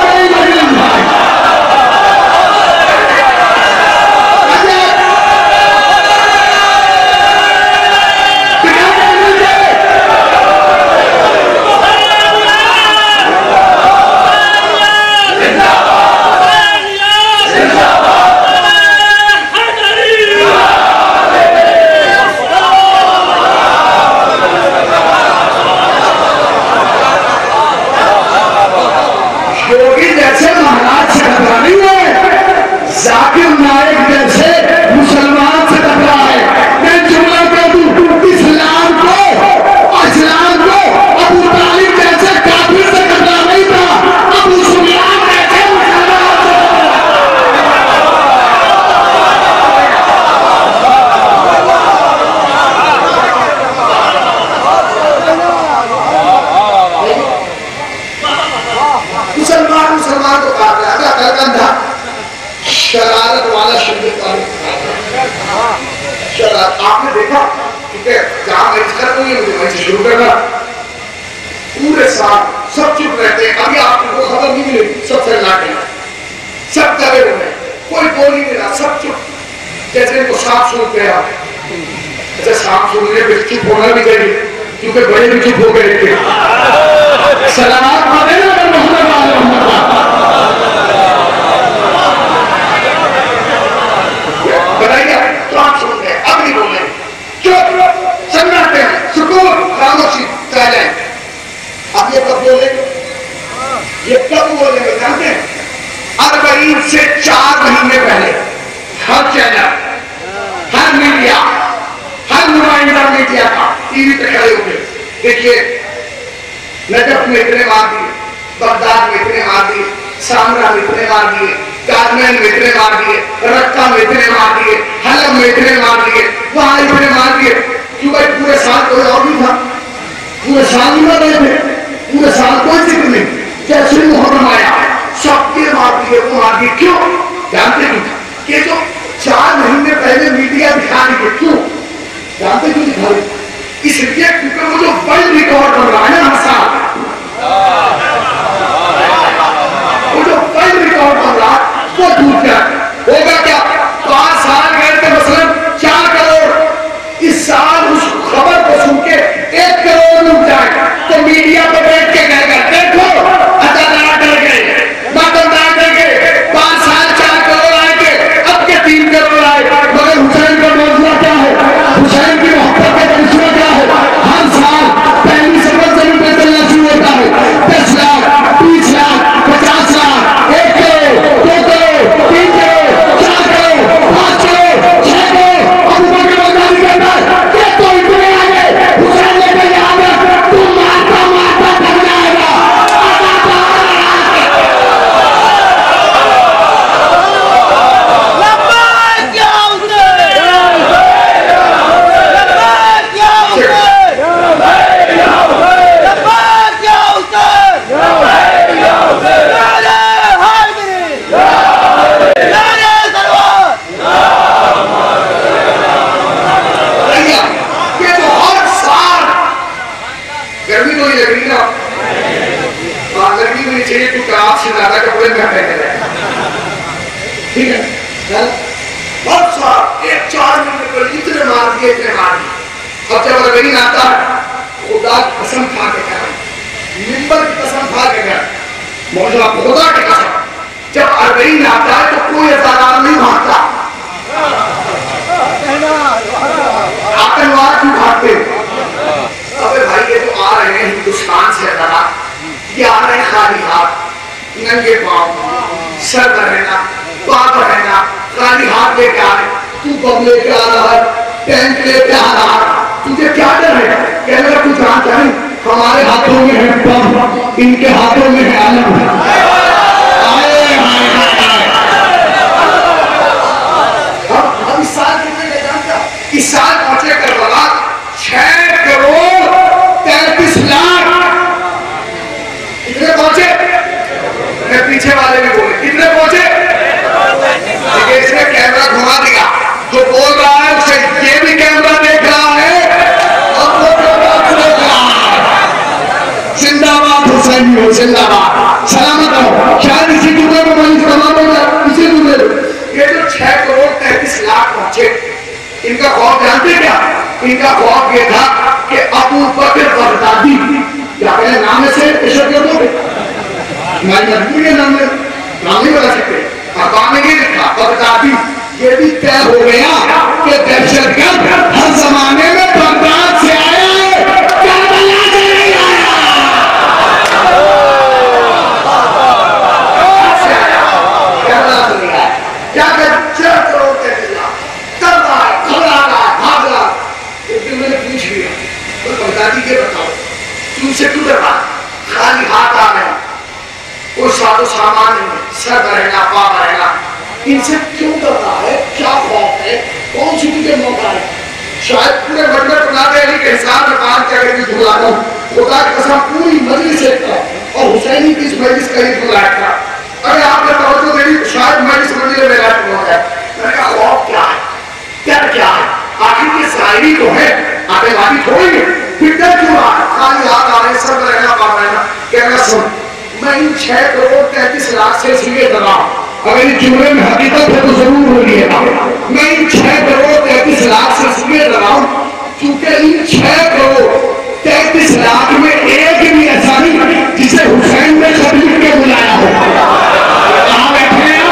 जाकिर नायक जैसे मुसलमान से टकरा है। मैं जुमला कह दूं, इस्लाम को इस्लाम को अबू तालिब जैसे काफिर से टकरा नहीं था, अबू सुफियान जैसे मुसलमान से। मुसलमान मुसलमान को काट रहा था, अकल अंधा शरारत वाला शब्द शरारत आपने देखा, ठीक है, जहां मैं कर रही हूँ मुझे वहीं से शुरू करना। पूरे साल सब चुप रहते हैं, अभी आपको खबर नहीं मिलेगी, सब सन्नाटे हैं, सब दबे हुए हैं, कोई बोल ही नहीं रहा, सब चुप, जैसे इनको सांप सूंघ गया। अच्छा सांप सूंघने पे चुप होना भी चाहिए, क्योंकि बड़े भी चुप हो गए थे। सलामत पढ़े ना मोहम्मद बताइए, तो आप सुन गए, अब नहीं बोल रहे, चुप सन्नाटे हैं, सुकून खामोशी कह जाए। अब ये कब बोलेंगे, ये कब बोलेंगे जानते हैं? अरबईन से चार महीने पहले हर चैनल, हर मीडिया, हर नुमाइंदा मीडिया का टीवी पे खड़े हो गए। देखिए नजफ में इतने मार दिए, बगदाद में इतने मार दिए, सामरा में इतने मार दिए, काजमैन में इतने मार दिए, रक्का में इतने मार दिए, हलब में इतने मार दिए, वहां इतने मार दिए। क्यों भाई? पूरे साल कोई और नहीं था, पूरे साल नहीं मर रहे थे, पूरे साल कोई जिक्र नहीं। जैसे मुहर्रम आया सबके मार दिए, वो मार दिए। क्यों जानते क्यों? कि जो चार महीने पहले मीडिया दिखा रही है, क्यों जानते क्यों दिखा रही? इसलिए क्योंकि वो जो वर्ल्ड रिकॉर्ड बन रहा है ना हर साल, वो जो वर्ल्ड रिकॉर्ड बन रहा है वो टूट गया। होगा क्या? पांच साल गए थे मसलन चार करोड़, इस साल उस खबर को सुन के एक करोड़ लूट जाएगा, तो मीडिया पर बैठ के कहेगा देखो अदालत डर गए, मातमदार डर गए, पांच साल चार करोड़ आएंगे, अब के तीन करोड़ आए। मगर हुसैन का मौजूदा क्या है? हुसैन की मोहब्बत का करिश्मा क्या है? हर साल पहली सफर जमीन पे चलना शुरू होता है, दस लाख, बीस लाख, पचास लाख, एक करोड़, दो करोड़, तीन करोड़, चार करोड़, पांच करोड़, छह करोड़। अब ऊपर के बंदा कहता है कि तो इतने आगे हुसैन लेकर जाएगा, तू मारता मारता थक जाएगा। गर्मी तो नहीं लग रही ना? गर्मी भी नहीं चाहिए क्योंकि आपसे ज्यादा कपड़े में पहने रहे, ठीक है? चल बहुत सारा एक चार महीने पर इतने मार दिए, इतने मार दिए। अब जब अरबईन आता है, खुदा की कसम खा के कहा, मिंबर की कसम खा के कहा, मौजा खुदा की कसम, जब अरबईन आता है तो कोई अदालत नहीं भागता। आतंकवाद क्यों भागते? अबे भाई ये तो आ रहे हैं हिंदुस्तान से अदालत, ये आ रहे हैं खाली हाथ, नंगे पाँव, सर रहना, पाप रहना, खाली हाथ लेके आ रहे। तू बम लेके आ रहा है, टैंक लेके आ रहा है, तुझे क्या डर है? कहने लगा तू जानता नहीं, हमारे हाथों में है बम, इनके हाथों में है आलम। हम इस साल कितने गए जानते हो? इस साल पहुंचे करबला छह करोड़ तैंतीस लाख। कितने पहुंचे? मैं पीछे वाले भी बोले कितने पहुंचे? इसने कैमरा घुमा दिया, जो बोल रहा है उसे ये भी कैमरा देख रहा है और वो कैमरा देख रहा है। जिंदाबाद हुसैनी हो, जिंदाबाद, सलामत रहो। शायद इसी जुमले में मैं तमाम होगा, इसी जुमले में ये जो छह करोड़ तैंतीस लाख पहुंचे, इनका खौफ जानते क्या? इनका खौफ ये था कि अबू बकर बगदादी, क्या कहने नाम से पेशर कर दोगे? हमारी मजबूरी है, नाम नाम नहीं बता सकते। अखबार में ये लिखा बगदादी, ये भी तय हो गया कि दहशतगर्द हर जमाने में बगदाद से आया है, करबला से नहीं आया। करबला से नहीं आया। क्या कर سر رہنا پاپ رہنا ان سے کیوں کرتا ہے؟ کیا خوف ہے؟ کون سی تجھے موقع ہے؟ شاید پورے مجمع بناتے علی کے حساب میں بات کیا کرتی دھلا دوں خدا کی قسم پوری مجلس ایک تھا اور حسینی کی اس مجلس کا ہی دھلا تھا. اگر آپ نے توجہ دے دی تو شاید مجلس مجلس میں رات ہو جائے. میں نے کہا خوف کیا ہے؟ کیا کیا ہے؟ آخر یہ ظاہری تو ہے آتے والی تھوڑی ہے پھر ڈر کیوں رہا ہے؟ خالی یاد آ رہے سب رہنا پا رہنا کہنا سن میں ان چھ کروڑ تینتیس لاکھ سے سیے دبا اگر اس جملے میں حقیقت ہے تو ضرور ہو لیے گا. میں ان چھ کروڑ تینتیس لاکھ سے سیے دبا ہوں کیونکہ ان چھ کروڑ تینتیس لاکھ میں ایک بھی ایسا نہیں جسے حسین نے خط لکھ کے بلایا ہو. کہاں بیٹھے ہیں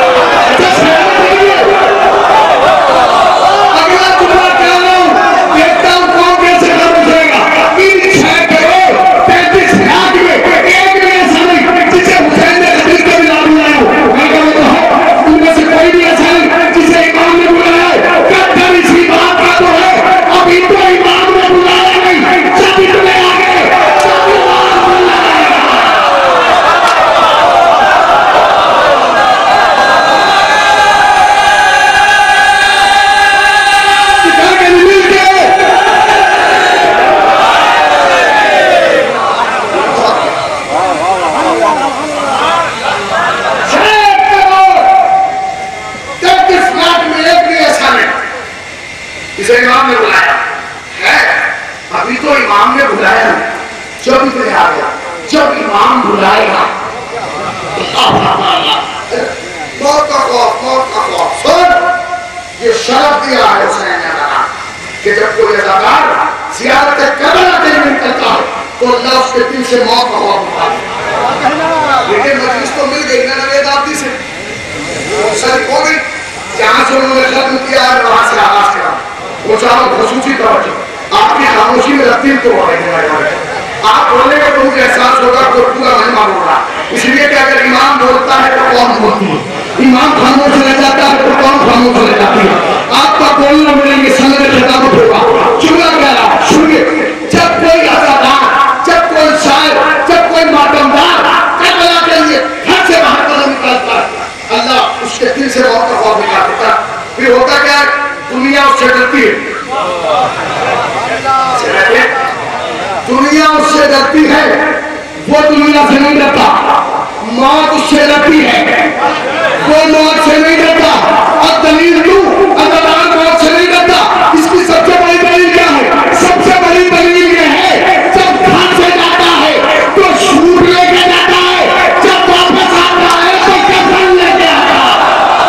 اگلا جملہ کہہ رہا ہوں دیکھتا ہوں کون کیسے کر اٹھے گا. ان چھ کروڑ تینتیس لاکھ میں ایک بھی ایسا نہیں جسے حسین نے خط لکھ کے بلایا ہو. میں کہوں تو ان میں سے کوئی بھی ایسا نہیں جسے امام نے بلایا ہے. کتر اسی بات کا تو ہے ابھی تو امام نے بلایا نہیں جب اتنے آگے جب امام بلایا دکھا کے مل کے تینتیس لاکھ میں ایک بھی ایسا نہیں اسے امام نے بلایا ہے. ابھی تو امام نے بلایا جب اتنے آ گیا جب امام بلائے گا موت کا خوف موت کا خوف. سن یہ شرف دیا ہے حسین نے کہا کہ جب کوئی اداکار زیارت قبر کے لیے نکلتا ہے تو اللہ اس کے دل سے موت کا خوف اٹھا دے. لیکن مجلس تو مل گئی نا نوید آبدی سے سر ہو گئی جہاں سے انہوں نے ختم کیا ہے وہاں سے آغاز کرا وہ چاہو خصوصی توجہ آپ کی خاموشی میں رتیب تو ہو رہی ہے. آپ بولنے کا تو مجھے احساس ہوگا تو پورا مہمہ بول رہا اس لیے کہ اگر امام بولتا ہے تو قوم بولتی ہے. امام خاموش رہ جاتا ہے تو قوم خاموش رہ جاتی ہے. آپ کا بولنا ملیں گے سنگ میں خطاب ہوگا. جملہ کہہ رہا سنیے جب کوئی عزادار جب کوئی شاعر جب کوئی ماتمدار کربلا کے لیے گھر سے باہر قدم نکالتا ہے اللہ اس کے دل سے موت کا خوف نکال دیتا ہے. پھر ہوتا کیا ہے دنیا اس سے ڈرتی ہے دنیا اس سے ڈرتی ہے وہ دنیا سے نہیں ڈرتا. موت اس سے ڈرتی ہے وہ موت سے نہیں ڈرتا. اور دلیل کیوں عزادار موت سے نہیں ڈرتا؟ اس کی سب سے بڑی دلیل کیا ہے؟ سب سے بڑی دلیل یہ ہے جب گھر سے جاتا ہے تو سوٹ لے کے جاتا ہے جب واپس آتا ہے تو کفن لے کے آتا ہے.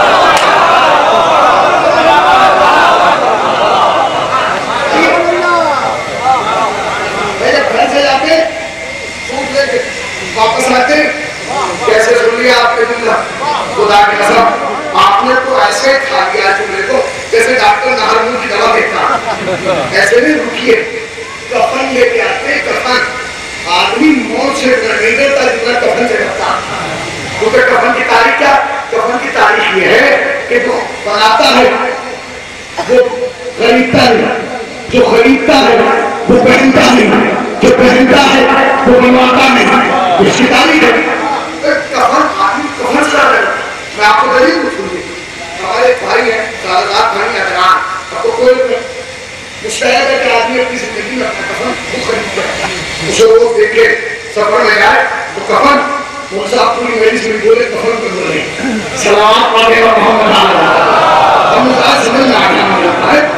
واپس آتے کیسے سن لیا آپ نے جملہ؟ خدا کی قسم آپ نے تو ایسے کھا لیا جملے کو جیسے ڈاکٹر نہر منہ کی دوا دیکھتا. ایسے نہیں رکیے کفن لے کے آتے. کفن آدمی موت سے نہیں ڈرتا جتنا کفن سے ڈرتا. کیونکہ کفن کی تاریخ کیا؟ کفن کی تاریخ یہ ہے کہ جو بناتا ہے وہ خریدتا ہے جو خریدتا ہے وہ پہنتا نہیں جو پہنتا ہے وہ بنواتا نہیں. اس کی تاریخ ہے کفن آدمی کفن سے رہا. میں آپ کو دلیل پوچھوں گی ہمارے ایک بھائی ہیں سالات بھائی ادران آپ کو کوئی مستحب ہے کہ آدمی اپنی زندگی میں اپنا کفن خود خرید کرے. اسے روز دیکھ کے سفر میں جائے تو کفن موزا پوری میری سے بولے کفن پہ بول رہے سلام پاتے اور محمد آلہ ہم مزاج سمجھ میں آگیا مجھے ہے.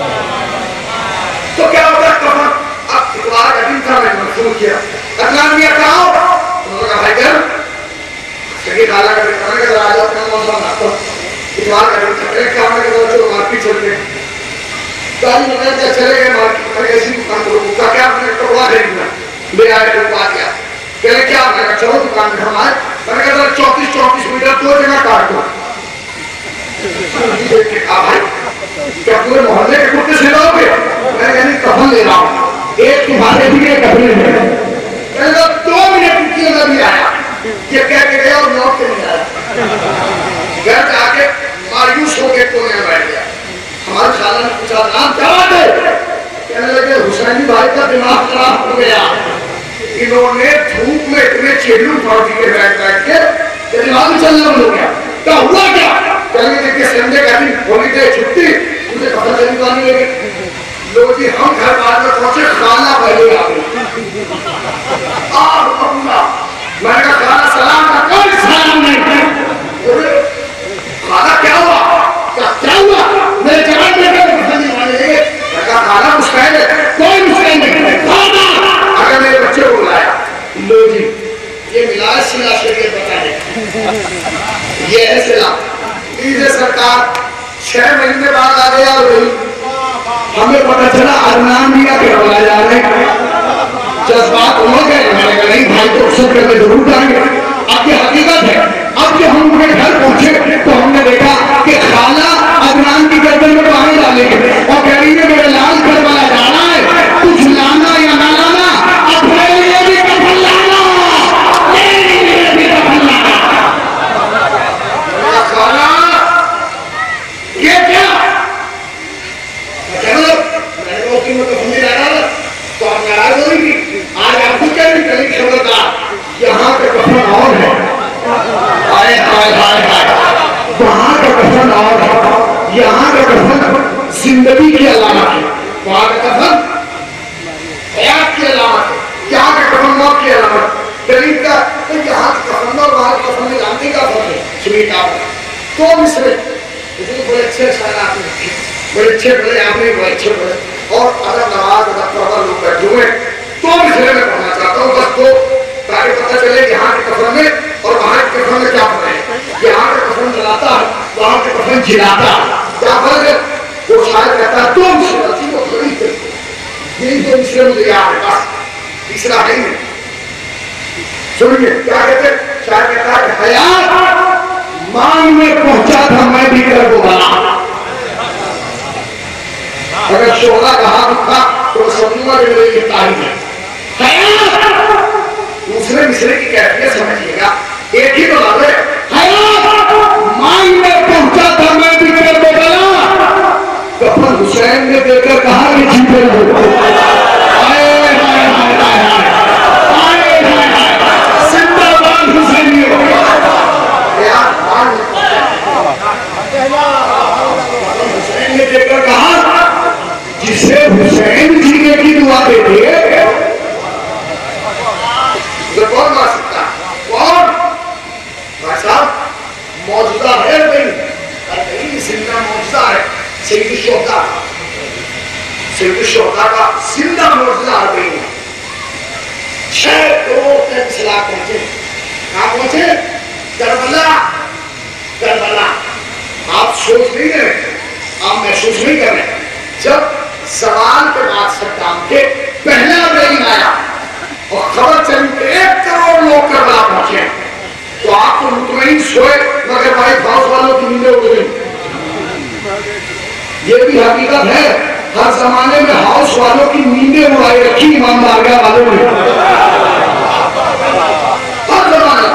تو کیا ہوتا ہے کفن اب اتوار کا دن تھا میں منصور کیا ادنان بھی اکڑا ہو انہوں نے کہا ہائیڈر سگی خالہ کا دن کرنے کے در آجا اپنا موسم ناکتا اتوار کا دن تھا ایک کام کے در جو مارکیٹ چلتے داری مطلب کیا چلے گئے مارکیٹ میں ایسی دکان کو روکا کیا آپ نے کپڑا خریدنا لے آئے تو پا دیا کہلے کیا آپ نے کہا چلو دکان میں ہم آئے میں نے کہا چوتیس چوتیس میٹر دو جگہ کاٹ دو. دیکھ کے کہا بھائی کیا پورے محلے کے کتے سے لاؤ گے؟ میں نے کہا کفن لے رہا ہوں ایک تمہارے بھی ایک اپنے میں میں نے دو منٹ کی میں بھی آیا یہ کہہ کے گیا اور موت کے نہیں آیا. گھر جا کے مایوس ہو کے کونے میں بیٹھ گیا. ہمارے خالہ نے پوچھا نام کیا بات ہے؟ کہنے لگے حسینی بھائی کا دماغ خراب ہو گیا انہوں نے دھوپ میں اتنے چیلو پڑ دیے بیٹھ بیٹھ کے کہ دماغ کہ سنڈے کا دن ہولیڈے چھٹی مجھے کفن سے نکالنے لگے. لو جی ہم گھر بار میں پہنچے, خالہ پہلے آ گئی. آپ اپنا میں نے کہا خالہ سلام کا کوئی سلام نہیں. خالہ کیا ہوا کیا ہوا میرے جوان میں کفن نکالنے لگے. میں کہا خالہ مسکرائے ہے, کوئی مسکرائے نہیں. خالہ اگر میرے بچے کو بلایا, لو جی یہ ملاج سلا شریعت بتا ہے, یہ ہے سلا. عید سرکار چھ مہینے بعد آ گیا اور ہمیں پتہ چلا ارنان دیا کہ بلا جا رہے ہیں. جذبات ہو گئے, میں نے کہا نہیں بھائی تو اکثر کر کے ضرور جائیں گے. اب یہ حقیقت ہے. اب جب ہم اپنے گھر پہنچے تو ہم نے دیکھا کہ خالہ ادنان کی گردن میں پانی ڈالے گے اور کہہ رہی ہے میرے لال گھر والا جانا ہے, کچھ لانا یا نہ لانا, اپنے لیے بھی کفن لانا, میرے لیے بھی کفن لانا. خالہ یہ کیا تو آپ ناراض ہوئی گی. آج آپ کو کیا بھی کہیں خبردار یہاں کا کفن اور ہے, آئے آئے آئے آئے وہاں کا کفن اور ہے, یہاں کا کفن زندگی کی علامت ہے, وہاں کا کفن حیات کی علامت ہے, یہاں کا کفن موت کی علامت. دلیل کا یہاں کا کفن اور وہاں کا کفن میں جانتے کا فرق ہے. سنیے آپ تو مصرے بڑے اچھے شاعر آپ نے, بڑے اچھے بڑے آپ نے, بڑے اچھے بڑے اور ادب نواز ادب پردہ لوگ بیٹھے ہوئے. تو مصرے میں پڑھنا چاہتا ہوں بس تو تاکہ پتہ چلے یہاں کے کفن میں اور وہاں کے کفن میں کیا فرق ہے. یہاں کا کفن جلاتا ہے, وہاں کے کفن جلاتا ہے, کیا فرق ہے. وہ شاعر کہتا ہے دو مصرے تھی وہ خرید کر, یہی دو مصرے مجھے یاد ہے, بس تیسرا ہے نہیں. سنیے کیا کہتے ہیں, شاعر کہتا ہے کہ حیات مانگ میں پہنچا تھا میں بھی کر کو بنا. اگر شعرا کہا تھا تو سمجھوں گا کہ میری یہ تاریخ ہے. دوسرے مصرے کی کیفیت سمجھیے گا, ایک ہی تو لفظ ہے. حیات مانگ میں پہنچا تھا میں بھی کر کو بنا, کفن حسین نے دے کر کہا کہ جیتے ہو. جسے حسین جینے کی دعا دیتے کون مار سکتا ہے, کون بھائی صاحب موجودہ ہے نہیں, زندہ موجودہ ہے. سید الشہداء سید الشہداء کا زندہ موجودہ ہے نہیں. چھ کروڑ تک سلا پہنچے, کہاں پہنچے, کربلا. کربلا آپ سوچ نہیں رہے, آپ محسوس نہیں کر رہے. جب سوال کے بعد صدام کے پہلا ریل آیا اور خبر چلی کہ ایک کروڑ لوگ کربلا پہنچے تو آپ کو مطمئن سوئے, مگر بھائی ہاؤس والوں کی نیندیں اڑ گئی. یہ بھی حقیقت ہے, ہر زمانے میں ہاؤس والوں کی نیندیں اڑائی رکھی امام بارگاہ والوں نے. ہر زمانے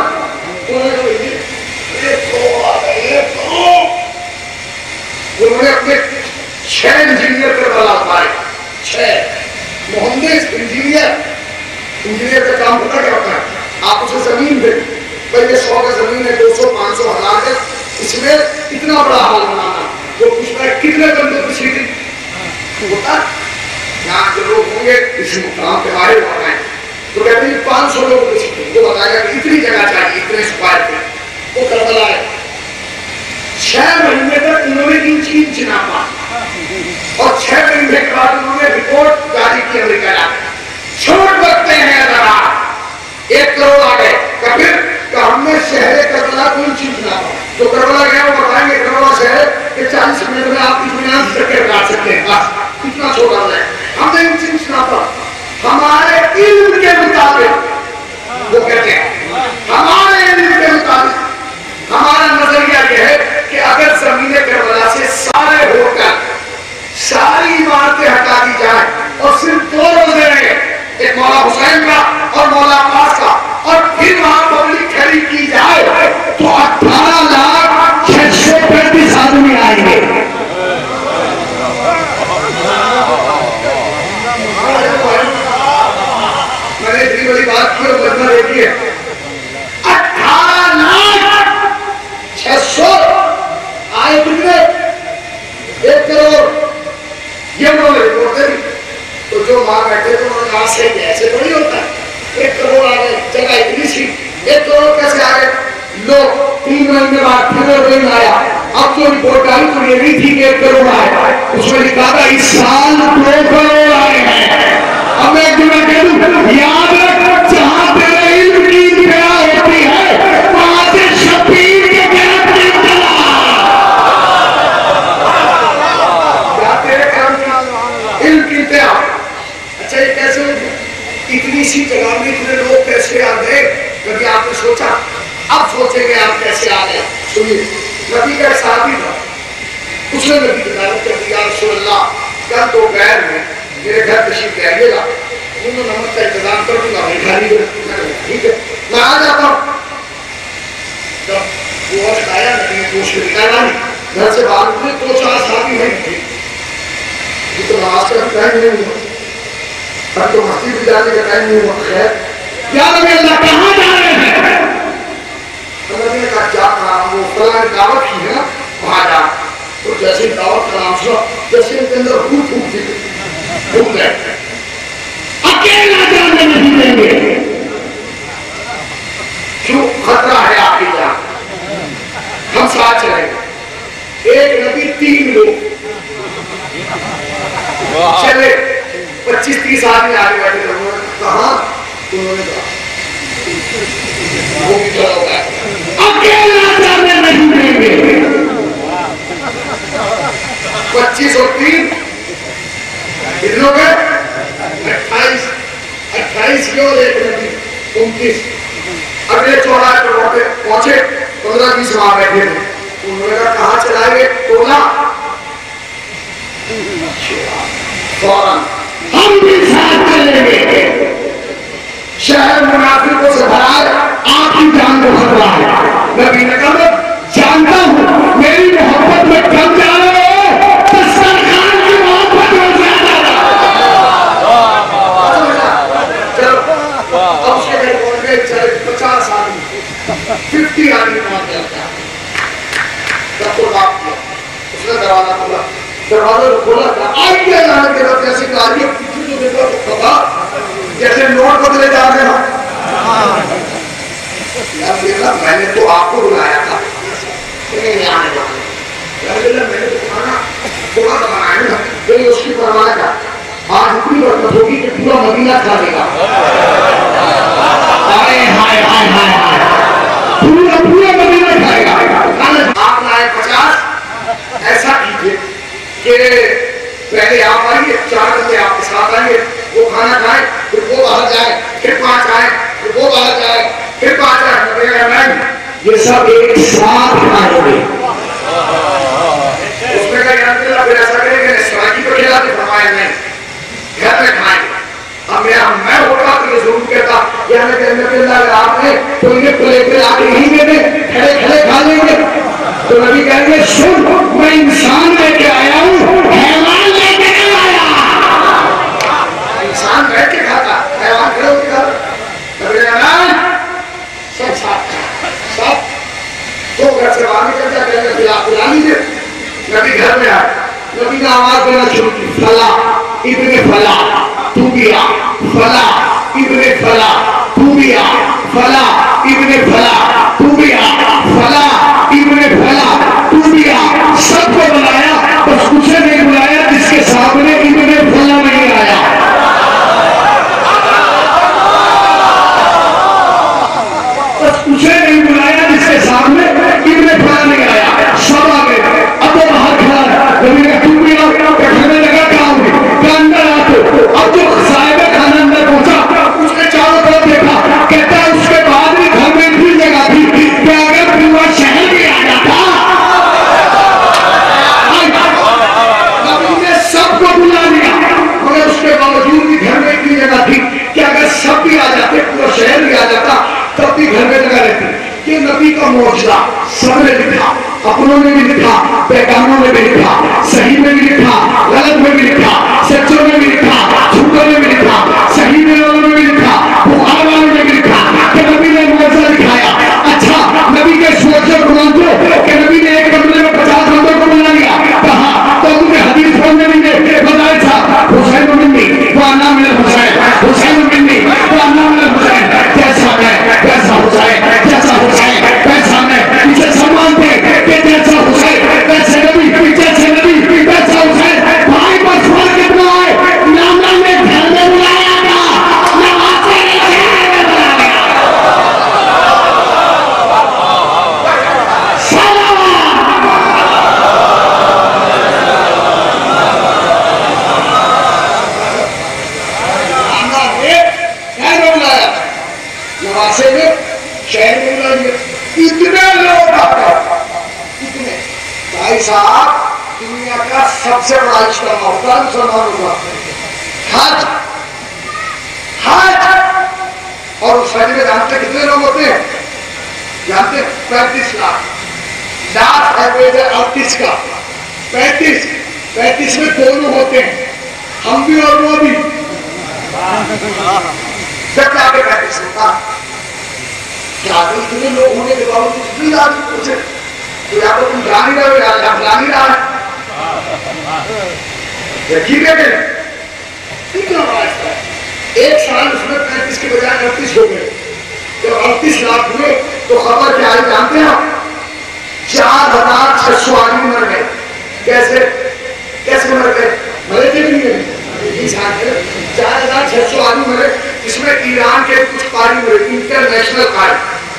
انہوں نے اپنے چھ انجینئر کربلا اتارے. چھ مہندس انجینئر. انجینئر کا کام پتہ کیا ہوتا ہے, آپ اسے زمین دیں, بھائی یہ سو کا زمین ہے, دو سو پانچ سو ہزار ہے, اس میں اتنا بڑا حال بنانا, وہ پوچھتا ہے کتنے بندے کسی دن ہوتا ہے. یہاں جو لوگ ہوں گے اس مقام کے بارے میں بتائیں تو کہتے ہیں پانچ سو لوگ کسی دن, وہ بتائے گا کہ اتنی جگہ چاہیے, اتنے اسکوائر پہ. وہ کربلا ہے. چھ مہینے تک انہوں نے انچ انچ ناپا اور چھ مہینے کے بعد انہوں نے رپورٹ جاری کی امریکہ جا کے. چھوٹ بکتے ہیں ذرا, ایک کروڑ آ گئے. پھر کہ ہم نے شہر کربلا کو انچ انچ ناپا. تو کربلا گیا وہ بتائیں گے کربلا شہر کہ چالیس منٹ میں آپ اطمینان سے چکر کاٹ سکتے ہیں, بس اتنا چھوٹا ہے. ہم نے انچ انچ ناپا ہمارے علم کے مطابق. وہ کہتے ہیں ہمارے علم کے مطابق ہمارا نظریہ یہ ہے کہ اگر زمین کربلا سے سارے ہو کر ساری عمارتیں ہٹا دی جائیں اور صرف دو روزے رہیں, ایک مولا حسین کا اور مولا عباس کا, اور پھر وہاں پبلک کھڑی کی جائے تو اٹھارہ لاکھ چھ سو پینتیس آدمی آئیں گے. تین مہینے بعد پھر ٹرین آیا. اب جو رپورٹ آئی تو یہ نہیں تھی کہ ایک کروڑ آئے, اس میں لکھا تھا اس سال دو کروڑ آئے ہیں. اب ایک جملہ کہہ دوں, یاد رکھ جہاں تیرے علم کی انتہا ہوتی ہے وہاں سے شبیر کے کرم کی انتہا. کیا تیرے کرم کی علم کی انتہا. اچھا یہ کیسے ہوگی؟ اتنی سی جگہ میں اتنے لوگ کیسے آ گئے؟ کبھی آپ نے سوچا؟ اب سوچیں گے آپ کیسے آ گئے. سنیے, نبی کا صحابی تھا, اس نے نبی کی دعوت کر دی, یا رسول اللہ کل دوپہر میں میرے گھر تشریف لے آئیے گا, انہوں نے نمک کا انتظام کر دوں گا, میں کھا لیجیے. ٹھیک ہے میں آ جاتا ہوں. جب وہ وقت آیا نبی نے پوچھ کے نکالا, گھر سے باہر اتنے دو چار صحابی نہیں تھے. یہ تو نماز کا ٹائم نہیں ہوا, اب تو مسجد بھی جانے کا ٹائم نہیں ہوا. خیر یا نبی اللہ کہاں جا رہے ہیں؟ نبی نے کہا جا رہا ہوں, وہ فلاں دعوت کی ہے نا وہاں جا. تو جیسے دعوت کا نام سنا جیسے ان کے اندر خون پھوک دی پھوک گئے. اکیلا جانے نہیں دیں گے, کیوں؟ خطرہ ہے آپ کی جان, ہم ساتھ چلیں گے. ایک نبی تین لوگ چلے, پچیس تیس آدمی آگے بیٹھے تھے. کہاں؟ انہوں نے کہا وہ بھی چلو گئے, اکیلا جانے نہیں دیں گے. پچیس اور تین کتنے ہو گئے؟ اٹھائیس. اٹھائیس کے اور ایک نبی انتیس. اگلے چوراہے پر پہنچے, پندرہ بیس وہاں بیٹھے تھے. انہوں نے کہا کہاں چلائے گے؟ ٹولا. فوراً ہم بھی ساتھ چلیں گے. شہر منافقوں سے بھرا ہے, آپ کی جان کو خطرہ ہے. نبی نے کہا میں جانتا ہوں میری محبت میں کم جا رہے ہو, دسترخوان کی محبت میں زیادہ چلو. اب اس کے گھر پہنچ گئے, چلے پچاس آدمی ففٹی آدمی پہنچ گیا. سب کو بات کیا, اس نے دروازہ کھولا, دروازہ کھولا تھا آئیے جانے کے بعد جیسے کہ آئیے کسی جو دیکھا تو پتا جیسے نوٹ بدلے جا رہے ہو. میں نے تو آپ کو بلایا تھا, میں نے تو کھانا تھوڑا سا بنایا نا, لیکن اس کی پرواہ کیا, آج اتنی برکت ہوگی کہ پورا مدینہ کھا لے گا. ہائے ہائے ہائے ہائے ہائے, پورا پورا مدینہ کھائے گا. آپ لائے پچاس. ایسا کیجیے کہ پہلے آپ آئیے, چار بندے آپ کے ساتھ آئیے, وہ کھانا کھائیں, پھر وہ باہر جائیں, پھر پانچ آئیں, پھر وہ باہر جائیں, پھر پانچ آئیں. یہ سب ایک ساتھ کھائیں گے. اس میں کہا یا اللہ پھر ایسا کریں کہ سراکی پر کھلا دے, فرمایا نہیں, گھر میں کھائیں. اب میں ہوتا تو یہ ضرور کہتا یا نبی اللہ اگر آپ نے تو انہیں پلے پہ آ کے نہیں دیتے, کھڑے کھڑے کھا لیں گے. تو نبی کہیں گے سن, میں انسان لے کے آیا ہوں, حیوان لے کے نہیں آیا. انسان بیٹھ کے کھاتا, حیوان کھڑے ہو کے کھاتا. نبی نے کہا سب ساتھ سب تو گھر سے باہر نکل جا کر پلا پلا لیجیے. نبی گھر میں آئے, نبی نے آواز دینا شروع کی, فلا ابن فلا تو بھی آ, فلا ابن فلا تو بھی آ, فلا ابن فلا تو بھی آ, فلا ابن فلا تو بھی آ. سب کو بلایا, بس اسے نہیں بلایا جس کے سامنے ابن فلا نہیں آیا. بس اسے نہیں بلایا جس کے سامنے ابن فلا نہیں آیا. سب آ گئے, اب وہ باہر کھڑا ہے. نبی نے تو بھی آ, کھڑنے لگا کہاں ہوئی کہ اندر آ تو. اب جو صاحب خانہ اندر پہنچا, اس نے چاروں طرف دیکھا, کہتا ہے اس کے بعد بھی گھر میں اتنی جگہ تھی کہ اگر پورا شہر بھی آ جاتا. نبی نے سب کو بلا لیا, مگر اس کے باوجود بھی گھر میں اتنی جگہ تھی کہ اگر سب بھی آ جاتے, پورا شہر بھی آ جاتا, تب بھی گھر میں جگہ رہتی. یہ نبی کا معجزہ سب نے لکھا, اپنوں نے بھی لکھا, پیغاموں نے بھی لکھا, صحیح میں بھی لکھا, غلط میں بھی لکھا, سچوں میں بھی لکھا, جھوٹوں میں بھی لکھا, صحیح میں والوں میں بھی لکھا, بخار والوں میں بھی لکھا کہ نبی نے معجزہ دکھایا. اچھا نبی کے سوچ اور قرآن کو کہ نبی نے ایک کمرے میں پچاس بندوں کو بلا لیا, کہا تو مجھے حدیث پڑھنے نہیں دے, بتائے تھا حسین منی وانا من الحسین, حسین منی وانا من الحسین. کیسا میں کیسا حسین, کیسا حسین, کیسا میں, صاحب دنیا کا سب سے بڑا اجتماع ہوتا ہے مسلمانوں کا حج حج اور اس حج میں جانتے کتنے لوگ ہوتے ہیں؟ جانتے پینتیس لاکھ لاکھ ایوریج ہے اڑتیس کا پینتیس پینتیس میں دونوں ہوتے ہیں ہم بھی اور وہ بھی جب جا کے پینتیس ہوتا کیا اتنے لوگ ہونے کے باوجود اتنی آدمی پوچھے تو یا تو تم جان ہی رہے ہو یا جان ہی رہا ہے یقین ہے کہ کتنا بڑا اس کا ایک سال اس میں پینتیس کے بجائے اڑتیس ہو گئے جب اڑتیس لاکھ ہوئے تو خبر کیا ہے جانتے ہیں چار ہزار چھ سو آدمی مر گئے کیسے کیسے مر گئے مرے تھے نہیں چار ہزار چھ سو آدمی مرے اس میں ایران کے کچھ قاری مرے انٹرنیشنل قاری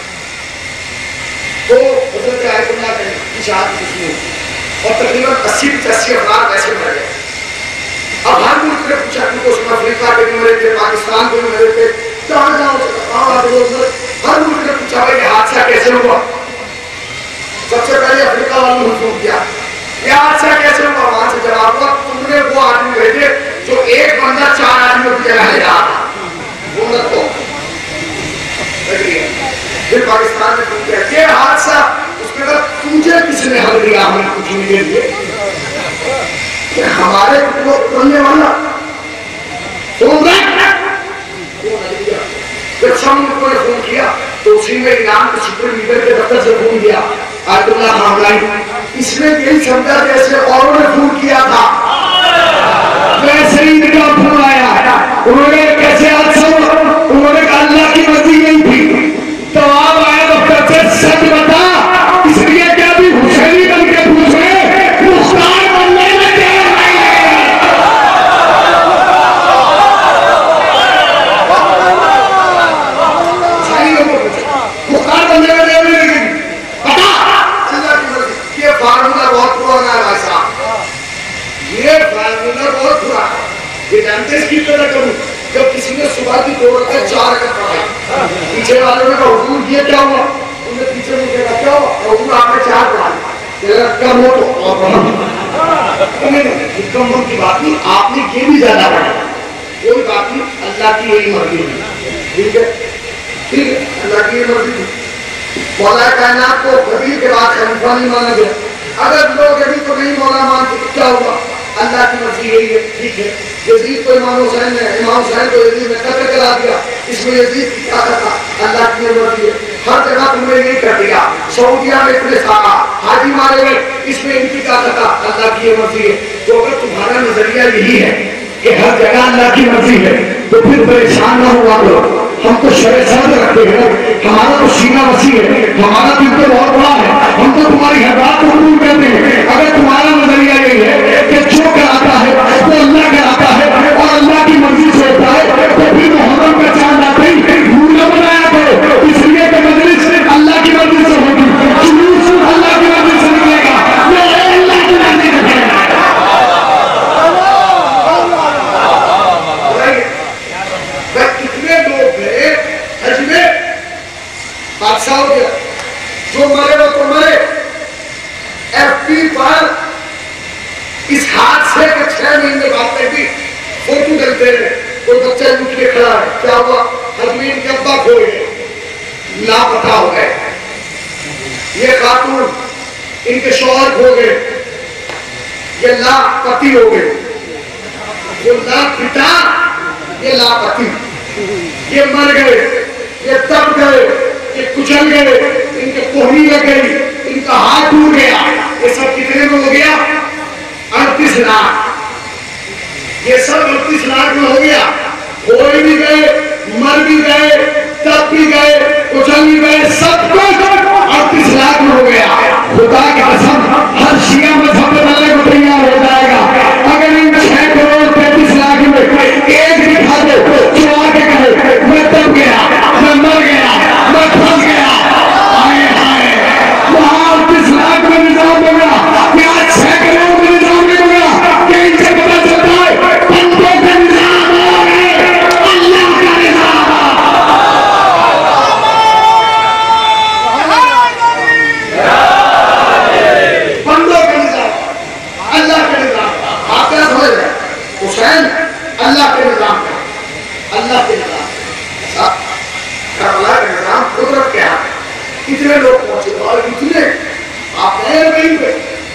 تو حضرت آیت اللہ کی شہادت اس میں اور تقریباً اسی پچاسی افراد ایسے مر گئے اب ہر ملک نے پوچھا کیونکہ اس میں افریقہ کے بھی مرے تھے پاکستان کے بھی مرے تھے جہاں جہاں ہر ملک نے پوچھا بھائی یہ حادثہ کیسے ہوا سب سے پہلے افریقہ والوں نے فون کیا یہ حادثہ کیسے ہوا وہاں سے جواب ہوا تم نے وہ آدمی بھیجے جو ایک بندہ چار آدمیوں کی جگہ لے رہا تھا وہ نہ تو پھر پاکستان نے فون کیا یہ حادثہ اس میں کہا تجھے کس نے حل دیا ہمیں پوچھنے کے لیے کہ ہمارے کرنے والا فون رہا جب سب ملکوں نے فون کیا تو اسی میں ایران کے سپریم لیڈر کے دفتر سے فون کیا آیت اللہ خامنائی اس نے یہی سمجھا جیسے اوروں نے فون کیا تھا ویسے ہی ان کا فون آیا انہوں نے کیسے حادثہ انہوں نے کہا اللہ کی مرضی نہیں تھی تو آپ آئے دفتر سے سچ بتا اس لیے کیا بھی حسینی بن کے پوچھ رہے مختار بننے میں تیار نہیں ہے مختار بننے میں تیار نہیں ہے بتا اللہ کی مرضی یہ فارمولہ بہت پرانا ہے بھائی صاحب یہ فارمولہ بہت پرانا یہ جانتے اس کی طرح کروں جب کسی نے صبح کی دو رکعت چار رکعت پڑھائی پیچھے والوں نے کہا حضور یہ کیا ہوا انہوں نے پیچھے میں کہا کیا ہوا حضور آپ نے چار پڑھائی کم ہو تو اور پڑھا کم ہو کی بات نہیں آپ نے یہ بھی زیادہ پڑھا کوئی بات نہیں اللہ کی یہی مرضی ہے ٹھیک ہے ٹھیک ہے اللہ کی یہ مرضی ہے مولا کائنات کو کبھی کے بعد خلیفہ نہیں مانا گیا اگر لوگ ابھی تو نہیں مولا مانتے تو کیا ہوا اللہ کی مرضی یہی ہے ٹھیک ہے یزید کو امام حسین نے امام حسین کو یزید نے قتل کرا دیا اس میں یزید کی کیا تھا اللہ کی مرضی ہے ہر جگہ تم نے نہیں کر دیا سعودیہ میں اتنے سارا حاجی مارے گئے اس میں ان کی کیا تھا اللہ کی یہ مرضی ہے تو اگر تمہارا نظریہ یہی ہے کہ ہر جگہ اللہ کی مرضی ہے تو پھر پریشان نہ ہوا کرو ہم تو شرع سرد رکھتے ہیں ہمارا تو سینہ وسیع ہے ہمارا دل تو بہت بڑا ہے ہم تو تمہاری حیات کو قبول کرتے ہیں اگر تمہارا نظریہ یہی ہے کہ جو کراتا ہے وہ اللہ کراتا ہے اور اللہ کی مرضی سے ہوتا ہے تو پھر محرم کا چاند آتے ہی مولہ بنایا کرو اس لیے کہ مجلس اللہ کی مرضی سے ہوگی جلوس اللہ کی مرضی سے نکلے گا یہ اللہ کی مرضی سے نکلے گا کتنے لوگ گئے حج میں حادثہ ہو گیا جو مرے وہ تو مرے ایف پی پر اس حادثے کے چھ مہینے بعد تک بھی فوٹو ڈلتے ہیں کوئی بچہ اٹھ کے کھڑا ہے کیا ہوا حجمین کے ابا کھو گئے لاپتہ ہو گئے یہ خاتون ان کے شوہر کھو گئے یہ لاپتی ہو گئے جو لاپتا یہ لاپتی یہ مر گئے یہ تب گئے یہ کچل گئے ان کے کوہنی لگ گئی ان کا ہاتھ ٹوٹ گیا یہ سب کتنے میں ہو گیا اڑتیس لاکھ یہ سب اڑتیس لاکھ میں ہو گیا ہوئے بھی گئے مر بھی گئے تب بھی گئے کچل بھی گئے سب کچھ اڑتیس لاکھ میں ہو گیا خدا کی قسم ہر شیعہ مذہب بنانے کو تیار ہو جائے گا اگر ان چھ کروڑ پینتیس لاکھ میں ایک دکھا دو جو آگے کہے میں تب گیا میں مر گیا میں پھنس گیا آئے آئے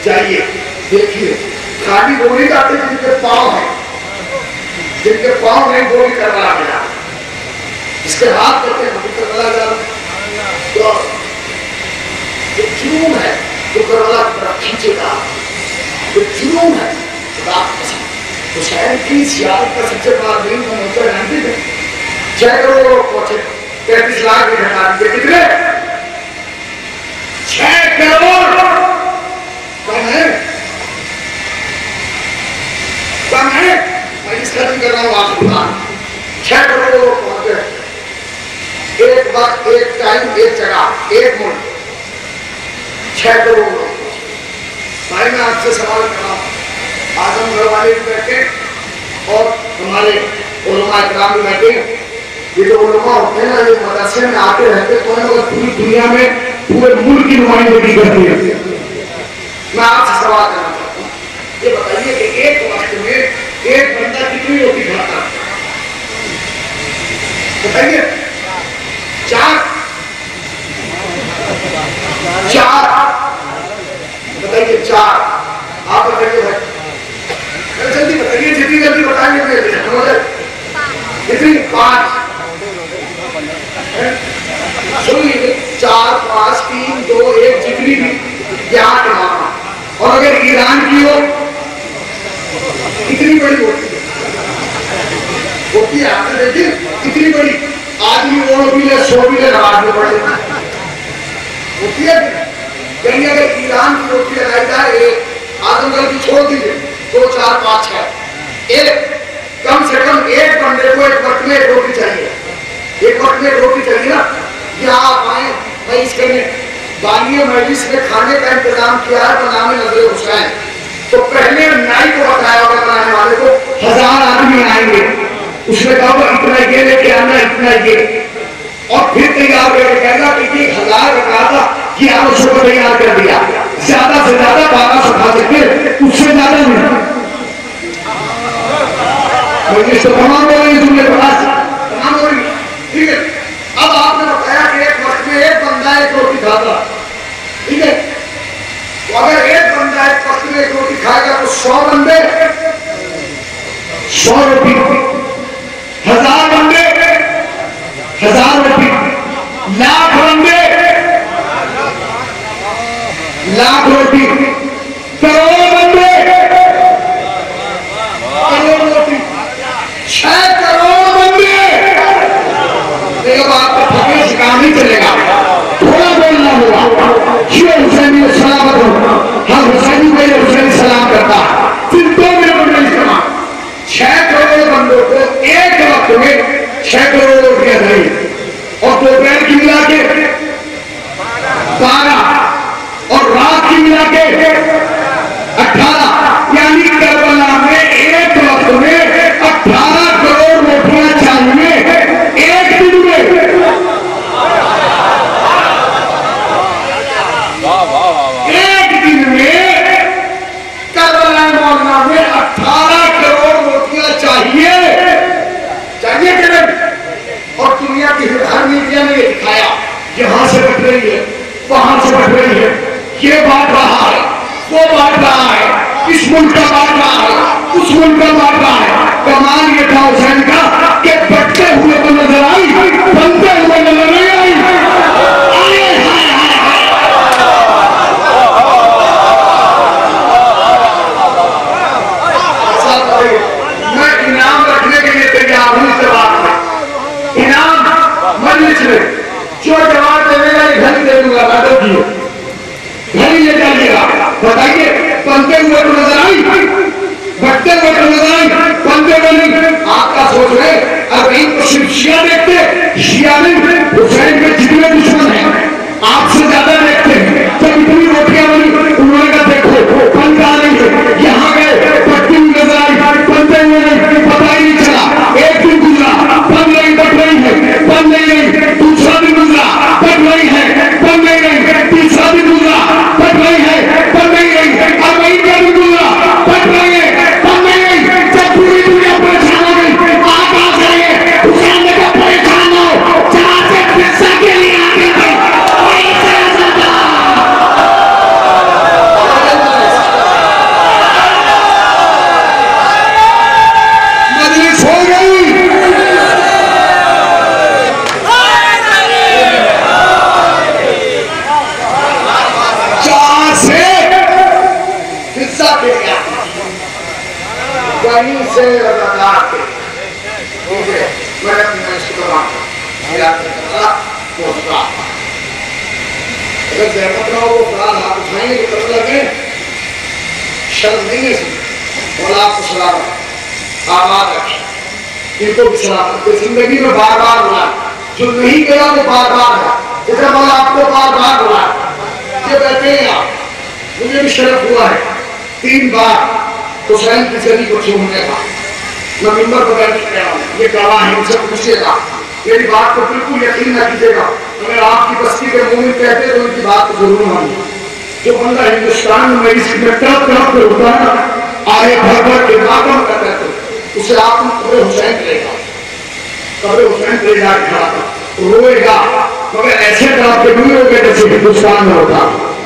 جائیے دیکھیے خالی وہ نہیں جاتے جن کے پاؤں ہیں، جن کے پاؤں نہیں وہ بھی کربلا گیا، اس کے ہاتھ کہتے ہیں وہ بھی کربلا جا رہا، تو جو جنون ہے جو کربلا کی طرف کھینچے گا، جو جنون ہے خدا کی قسم حسین کی سیاست کا سب سے بڑا دین کا موقع جانتے تھے، چھ کروڑ پہنچے پینتیس لاکھ بھی گھٹا دیے، کتنے؟ چھ کروڑ کم ہے، کم ہے، میں اس ختم کر رہا ہوں آپ کو، چھ کروڑ پہنچے، ایک وقت ایک ٹائم ایک جگہ ایک ملک، چھ کروڑ لوگ۔ بھائی میں آپ سے سوال کر رہا ہوں، اعظم گھر والے بھی بیٹھے اور ہمارے علماء اکرام بھی بیٹھے ہیں، یہ جو علماء ہوتے ہیں نا یہ مدرسے میں آتے رہتے تو ہیں اور پوری دنیا میں پورے ملک کی نمائندگی کرتی ہے۔ میں آپ سے سوال کرنا چاہتا ہوں، یہ بتائیے کہ ایک وقت میں ایک بندہ کتنی روٹی کھاتا ہے؟ بتائیے، چار چار بتائیے، چار آپ بتائیے بھائی، جلدی بتائیے، جتنی جلدی بتائیے کتنی؟ پانچ، سنیے، چار پانچ تین دو ایک جتنی بھی یہاں کے مانا، اور اگر ایران کی ہو کتنی بڑی ہوتی ہے؟ ہوتی ہے، آپ نے دیکھیں کتنی بڑی، آدمی وہ بھی لے سو بھی لے نماز میں پڑھے ہوتی ہے، یعنی اگر ایران کی روٹی لگائی جائے ایک، اعظم گڑھ کی چھوڑ دیجیے، دو چار پانچ ہے، ایک کم سے کم ایک بندے کو ایک وقت میں ایک روٹی چاہیے، ایک وقت میں ایک روٹی چاہیے نا۔ یہاں آپ آئیں مجلس کرنے، بانی مجلس میں کھانے کا انتظام کیا ہے بنام نظر حسین، تو پہلے نائی کو بتایا ہوگا بنانے والے کو ہزار آدمی آئیں گے، اس نے کہا ہوگا اتنا یہ لے کے آنا اتنا یہ، اور پھر تیار کر کے کہے گا کہ یہ ہزار کا کہا تھا کہ آپ اس کو تیار کر دیا، زیادہ سے زیادہ بارہ سو کھا سکتے اس سے زیادہ نہیں۔ مجلس تو تمام ہو رہی ہے، تم نے پڑھا تمام ہو رہی ہے، ٹھیک ہے۔ اب آپ نے بتایا کہ ایک وقت میں ایک بندہ ایک روٹی کھاتا، ٹھیک ہے، تو اگر ایک بندہ ایک وقت میں ایک روٹی کھائے گا تو سو بندے سو روٹی، ہزار بندے ہزار روٹی، لاکھ بندے لاکھ روٹی، کروڑ بندے کروڑ روٹی، چھ کروڑ بندے۔ اب آپ کو پھکے سے کام نہیں چلے گا، تھوڑا بولنا ہوگا، یہ حسینی سلامت ہو، ہم حسینی کو یہ حسینی سلام کرتا، پھر دو منٹ میں اجتماع، چھ کروڑ بندوں کو ایک وقت میں چھ کروڑ روٹیاں دیں، اور دوپہر کی ملا کے بارہ اور رات کی ملا کے اٹھارہ، یعنی کربلا میں ایک وقت میں اٹھارہ کروڑ روٹیاں چاہیے ایک دن میں۔ ایک دن میں کربلا مولانا میں اٹھارہ کروڑ روٹیاں چاہیے چاہیے کہ نہیں؟ اور دنیا کی ہر میڈیا نے یہ دکھایا، یہاں سے بٹ رہی ہے وہاں سے بٹ رہی ہے، یہ بات رہا ہے وہ بات رہا ہے، اس ملک کا بات رہا ہے اس ملک کا بات رہا ہے۔ کمال یہ تھا حسین کا کہ بٹتے ہوئے تو نظر آئی، بنتے ہوئے نظر نہیں آئی۔ میں انعام رکھنے کے لیے تیار ہوں، اس جواب میں انعام مجلس میں جو جواب دینے گا یہ گھر دے دوں گا، میں تو کیے گھر ہی لے جائیے گا۔ بتائیے بنتے ہوئے تو نظر آئی، بٹتے ہوئے تو نظر آئی، بنتے ہوئے نہیں۔ آپ کا سوچ رہے اگر ان کو صرف شیعہ دیکھتے، شیعہ نہیں، حسین کے جتنے دشمن ہیں آپ سے زیادہ دیکھتے ہیں، تو اتنی روٹیاں بنی، انہوں نے کہا دیکھو بنتا نہیں ہے، یہاں گئے بٹتی ہوئی نظر آئی، بنتے ہوئے نہیں، پتہ ہی نہیں چلا، ایک دن گزرا بن نہیں بٹ رہی ہے، بن نہیں رہی، دوسرا دن گزرا بٹ رہی ہے، بن نہیں رہی، تیسرا دن گزرا بٹ رہی ہے، بن نہیں رہی، اب وہی کا دن گزرا بٹ رہی ہے، بن نہیں رہی، جب پوری دنیا پریشان ہو گئی، آپ آ جائیے، حسین نے کہا پریشان ہو، جہاں سے پیسہ کے لیے آگے گئے، وہی سے وہیں سے رضاکار کے دیکھے میں اپنے شکران میرا کرتا پہنچتا اگر زحمت نہ ہو وہ فلان ہاتھ اٹھائیں گے کرنے لگے شرم نہیں ہے سی مولا آپ کو سلامت آباد رکھیں ان کو بھی سلامت کہ زندگی میں بار بار بلا جو نہیں گیا وہ بار بار ہے جیسے مولا آپ کو بار بار بلا یہ بیٹھے ہیں آپ مجھے بھی شرف ہوا ہے تین بار حسین کی زری کو چھوڑنے کا میں ممبر پر بیٹھ کے رہا ہوں یہ گواہ ہے ان سے پوچھے گا میری بات کو بالکل یقین نہ کیجیے گا اگر آپ کی بستی کے مومن کہتے تو ان کی بات کو ضرور مانیے جو بندہ ہندوستان میں اس میں طرف طرف پہ ہوتا ہے آئے بھر بھر کے ماتم کا کہتے اسے آپ نے قبر حسین لے گا قبر حسین لے جا کے کھڑا تھا روئے گا مگر ایسے طرح کے نہیں ہوگے جیسے ہندوستان میں ہوتا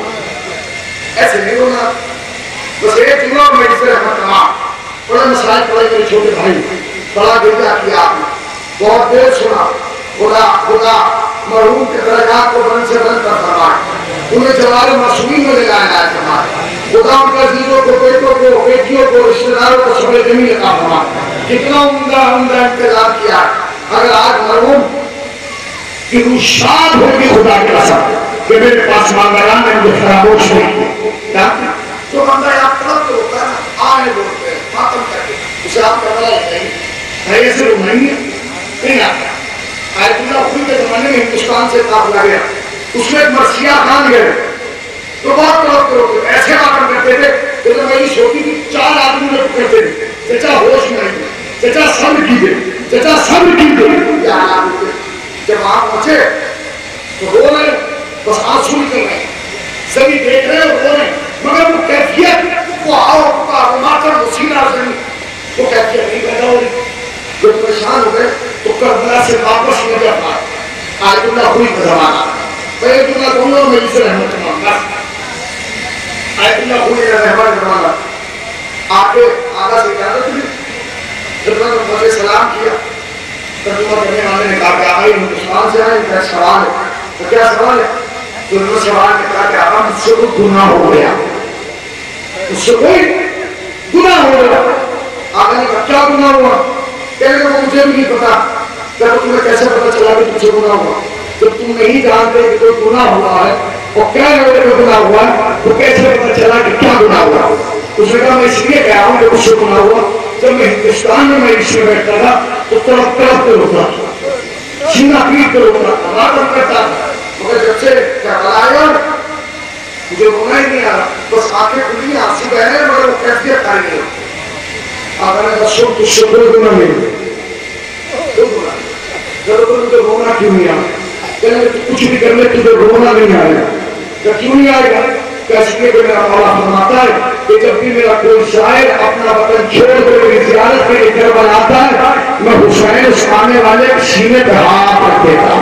ایسے نہیں ہونا بس ایک جملہ میں اس طرح احمد تمام بڑا مسائل پڑے میرے چھوٹے بھائی بڑا گرجا کیا آپ نے بہت دیر سنا خدا خدا مرحوم کے درجات کو بلند سے بلند کر فرمائے انہیں جوار معصومین میں لگایا ہے فرمائے خدا ان کے عزیزوں کو بیٹوں کو بیٹیوں کو رشتہ داروں کو صبر جمیل عطا فرمائے کتنا عمدہ عمدہ انتظار کیا اگر آج مرحوم کی روح شاد ہوگی خدا کے قسم کہ میرے پاس مانگران نے مجھے خرابوش نہیں کیا تو بندہ آپ طرف تو ہوتا ہے نا آنے بولتے ہیں ماتم کر کے اسے آپ کا بلا نہیں ہے ایسے لوگ نہیں ہے نہیں آتا آیت اللہ خوی کے زمانے میں ہندوستان سے قابلہ گیا اس میں ایک مرثیہ خان گئے تو بہت طرف کے ہوتے ایسے ماتم کرتے تھے کہ جب میری چھوٹی تھی چار آدمی نے پکڑتے تھے چچا ہوش میں نہیں چچا صبر کیجئے چچا صبر کیجئے یا آدمی جب آپ پہنچے تو رو رہے بس آنسو نکل رہے سبھی دیکھ رہے اور رو رہے مگر وہ کیفیت وہ آؤ کا ماتم وہ سینہ زمین وہ کیفیت نہیں پیدا ہو رہی جو پریشان ہو گئے تو کربلا سے واپس نہ جا پائے آیت اللہ خوی کا زمانہ بیت اللہ دونوں میں اسے رحمت اللہ آیت اللہ خوی کا رحمت زمانہ آگے آگا سے اجازت لی جب میں نے مجھے سلام کیا ترجمہ کرنے والے نے کہا کہ آگئی ہندوستان سے آئے کیا سوال ہے تو کیا سوال ہے تو انہوں نے سوال نے کہا کہ آقا مجھ سے کوئی گناہ ہو گیا اس سے کوئی گناہ ہو گیا آقا نے کہا کیا گناہ ہوا کہنے کہ وہ مجھے بھی نہیں پتا کہ تمہیں کیسے پتا چلا کہ تجھے گناہ ہوا جب تم نہیں جانتے کہ کوئی گناہ ہوا ہے اور کیا لوگے میں گناہ ہوا ہے تو کیسے پتا چلا کہ کیا گناہ ہوا اس نے کہا میں اس لیے کہا ہوں کہ مجھ سے گناہ ہوا جب میں ہندوستان میں میں اس میں بیٹھتا تھا تو طرف طرف پہ ہوتا تھا سینہ پیٹ پہ ہوتا تھا ماتم کرتا تھا مگر جب سے کربلا مجھے رونا ہی نہیں آ رہا بس آنکھیں کھلی آنسو بہ رہے مگر وہ کیفیت آئی نہیں آقا نے کہا سن تجھ سے کوئی گناہ نہیں کوئی گناہ جب تو مجھے رونا کیوں نہیں آیا کہنے کہ کچھ بھی کرنے تجھے رونا نہیں آیا کہ کیوں نہیں آئے گا کہ اس لیے کہ میرا مولا فرماتا ہے کہ جب بھی میرا کوئی شاعر اپنا وطن چھوڑ کر میری زیارت کے لیے کربلا آتا ہے میں حسین اس آنے والے سینے پہ ہاتھ رکھ دیتا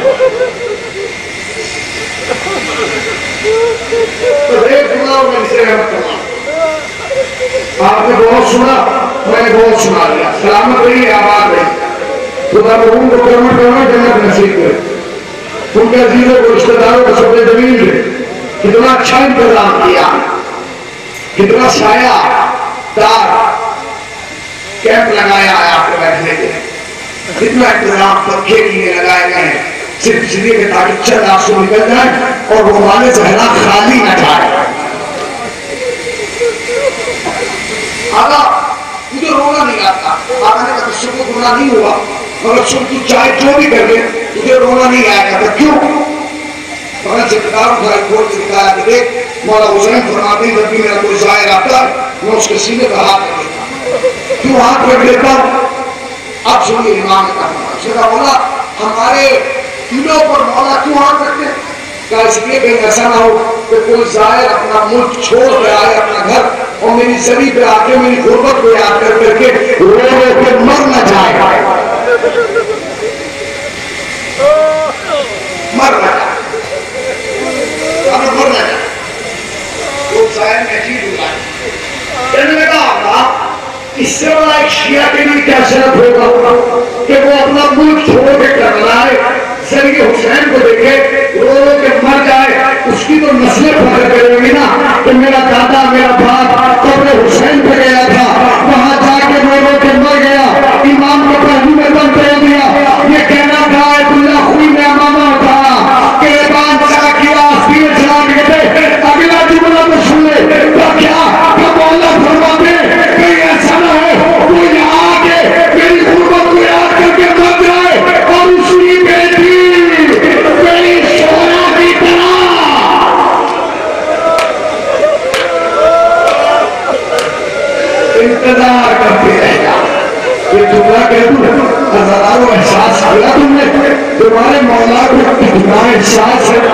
تو ایک جملہ میں اسے رحمت کرنا آپ نے بہت سنا میں نے بہت سنا لیا سلامت رہی آباد رہی خدا مرحوم کو کرمٹ کرنا جنت نصیب کرے ان کے عزیزوں کو رشتہ داروں کو سب زمین دے کتنا اچھا انتظام کیا کتنا سایہ دار کیمپ لگایا ہے آپ کو بیٹھنے کے کتنا انتظام پکے لیے لگائے گئے ہیں صرف اس لیے کہ تاکہ چند آنسو نکل جائیں اور وہ ہمارے ذہنہ خالی نہ جائے آقا مجھے رونا نہیں آتا آقا نے کہا تجھ سے کوئی گناہ نہیں ہوا مگر سن تو چاہے جو بھی کر لے تجھے رونا نہیں آئے گا تو کیوں مگر ذکردار بھائی کھول کے دکھایا کہ دیکھ مولا حسین فرماتے ہیں جب بھی میرا کوئی ظاہر آتا ہے میں اس کے سینے پر ہاتھ رکھ دیتا کیوں ہاتھ رکھ دیتا اب سنیے امام نے کہا اس نے کہا مولا ہمارے دلوں پر مولا کیوں ہاتھ رکھتے ہیں کہ اس لیے کہیں ایسا نہ ہو کہ کوئی ظاہر اپنا ملک چھوڑ کے آئے اپنا گھر اور میری زمین پہ آ کے میری غربت کو یاد کر کر کے رو رو کے مر نہ جائے مر نہ جائے ہمیں مر نہ جائے تو ظاہر نے عجیب اٹھائی کہنے لگا آقا اس سے بڑا ایک شیعہ کے لیے کیا شرط ہوگا کہ وہ اپنا ملک چھوڑ کے کرنا ہے سر کے حسین کو دیکھے رو رو کے مر جائے اس کی تو نسلیں پکڑ کریں گی نا کہ میرا دادا میرا باپ قبر حسین پہ گیا تھا وہاں جا کے انتظار کرتے رہ جاؤ. یہ جملہ کہہ دوں ہزاروں احساس کیا تم نے تمہارے مولا کو کتنا احساس ہے,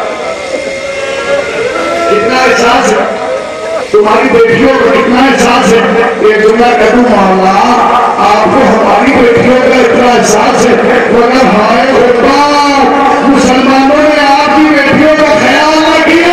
کتنا احساس ہے تمہاری بیٹیوں کو کتنا احساس ہے. یہ جملہ کہہ دوں مولا آپ کو ہماری بیٹیوں کا اتنا احساس ہے, مگر ہائے ہوتا مسلمانوں نے آپ کی بیٹیوں کا خیال نہ کیا.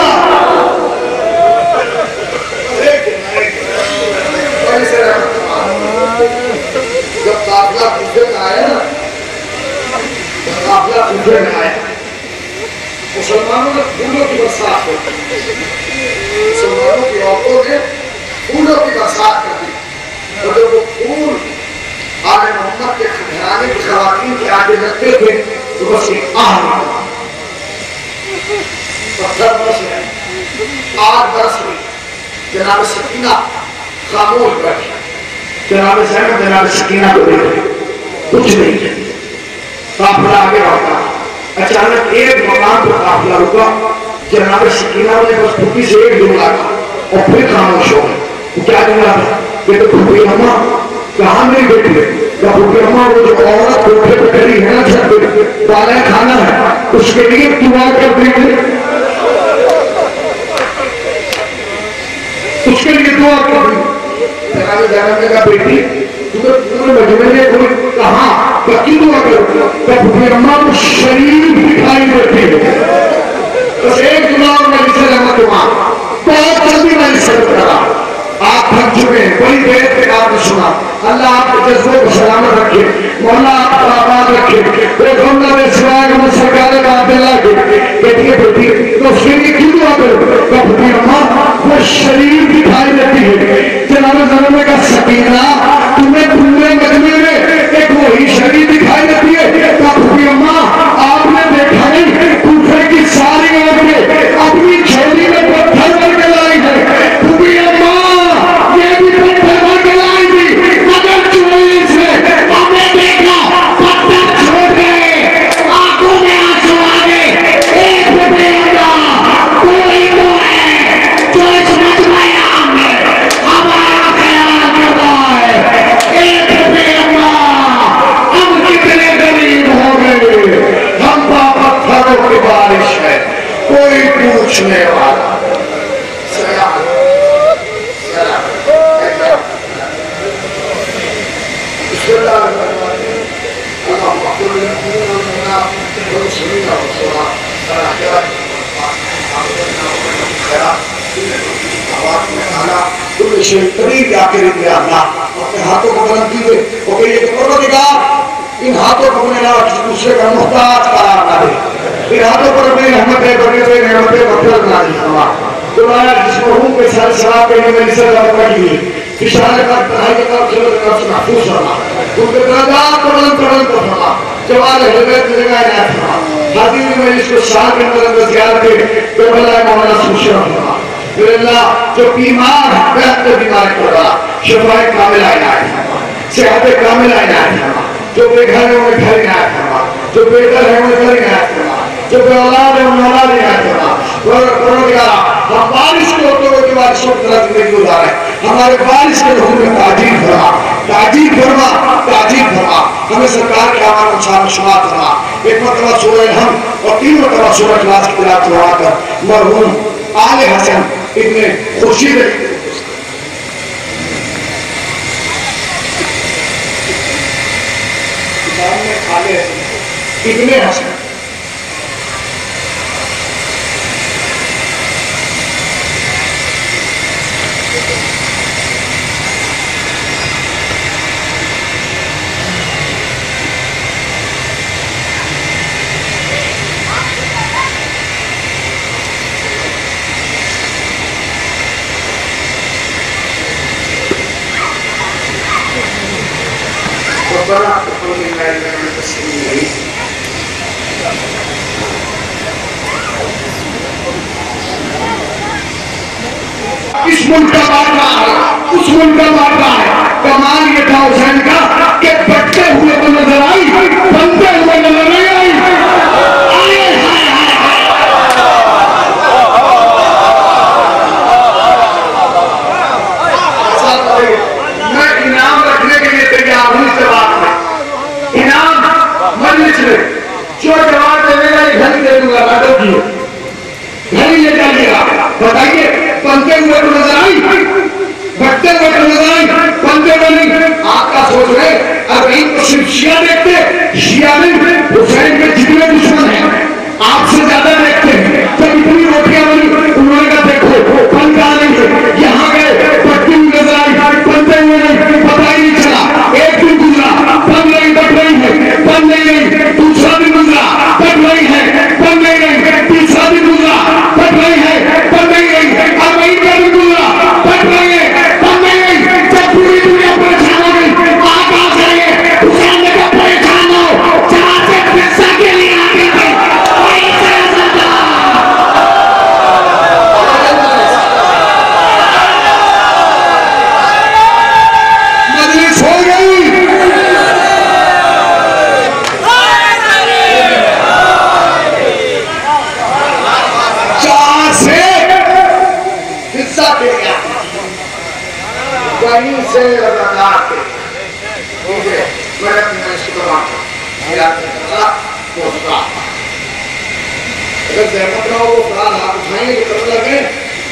جب قافلہ کوفے میں آیا نا, جب قافلہ کوفے میں آیا مسلمانوں نے پھولوں کی برسات کر دی, مسلمانوں کی عورتوں نے پھولوں کی برسات کر دی. اور جب وہ پھول آل محمد کے گھرانے کی خواتین کے آگے رکھتے تھے تو بس ایک آہ نکلا, پتھر برس رہے, آگ برس رہی. جناب سکینہ خاموش بیٹھی, جناب زینب جناب سکینہ کو دیکھ رہی, کچھ نہیں کہتی. قافلہ آگے بڑھتا, اچانک ایک مقام پر قافلہ رکا. جناب سکینہ نے بس پھوٹی سے ایک جملہ کہا اور پھر خاموش ہو گئی. وہ کیا جملہ تھا؟ یہ تو پھوٹی اماں کہاں میری بیٹی ہے؟ کیا پھوٹی اماں وہ جو عورت کوٹھے پہ کھڑی ہے نا چھت پہ پالا کھانا ہے, اس کے لیے دعا کر دیجیے, اس کے لیے دعا کر دیجیے. جناب زینب نے کہا بیٹی تمہیں پورے مجمع میں کوئی کہاں کہ کی دعا کرو؟ کہ پھوٹی اماں کو شریف دکھائی دیتی ہے. بس ایک دعا اور میں جسے رحمت ماں بہت جلدی میں اس سے کرا. آپ تھک چکے ہیں, بڑی دیر تک آپ نے سنا. اللہ آپ کے جذبوں کو سلامت رکھے, مولا آپ کو آباد رکھے. ایک ہمنا میں سوائے کہ سرکار بات اللہ کے بیٹی بیٹی تو اس کے لیے کیوں دعا کرو؟ کہ پھوٹی اماں وہ شریف دکھائی دیتی ہے. جناب زمانے کا سکینہ تمہیں پورے مجمع میں ایک وہی شریف دکھائی دیتی ہے. کہ پھوٹی اماں آپ نے دیکھا نہیں کوفے کی ساری عورتیں اپنی چھوٹی میں پتھر بھر کے لائی ہے. پھوٹی اماں یہ بھی پتھر بھر کے لائی تھی, مگر چوری سے ہم نے دیکھا پتھر چھوڑ گئے, آنکھوں میں آنسو آ گئے. ایک پھوٹی اماں کوئی تو ہے جو اس مجمع میں ہمارا خیال کرتا ہے. ایک پھوٹی اماں ہم کتنے غریب ہو گئے, ہم پا پتھروں کی بارش ہے, کوئی پوچھنے والا. تم نے شیخ آ کے دیا اللہ اپنے ہاتھوں کو بلند کیجیے اور کہیے کہ پروردگار ان ہاتھوں کو اپنے علاوہ کسی دوسرے کا محتاج قرار نہ دے. ان ہاتھوں پر اپنی رحمتیں برکتیں نعمتیں مغفرت نازل فرما. تمہارا جس مرحوم کے سارے ثواب کے لیے میں اسے دعوت کیجیے. اشارے کا پڑھائی کے طرف سے طرف سے محفوظ فرما. ان کے درجات کو بلند بلند فرما. جوال ہدایت کی جگہ عنایت فرما. حدی میں اس کو شان کے اندر اندر زیارت کے کربلا مولانا سوشرف فرما. پھر اللہ جو بیمار ہے بہتر بیمار کروا شفاء کامل عنایت فرما, صحت کامل عنایت فرما. جو بے گھر ہے انہیں گھر عنایت فرما, جو بے گھر ہے انہیں گھر عنایت فرما, جو بے اولاد ہے انہیں اولاد عنایت فرما. پروردگار ہم بارش کے ہوتے ہوئے بارش کو طرح زندگی گزار ہے, ہمارے بارش کے حکم میں تاجیل فرما, تاجیل فرما, تاجیل فرما. ہمیں سرکار کے امان انسان شمار فرما. ایک مرتبہ سورہ الحمد اور تین مرتبہ سورہ اخلاص کی تلاوت کروا کر مرحوم آل حسن ابن خورشید ابن حسن اس ملک کا بادشاہ ہے, اس ملک کا بادشاہ ہے. کمال یہ تھا حسین کا کہ بٹتے ہوئے تو نظر آئی, بنتے ہوئے نظر نہیں آئی. ایسا کرے وہیں سے رضاکار کے کیجئے میں اپنی میں شکران میرا اللہ پہنچتا اگر زحمت نہ ہو وہ فلان ہاتھ اٹھائیں گے کرنے لگے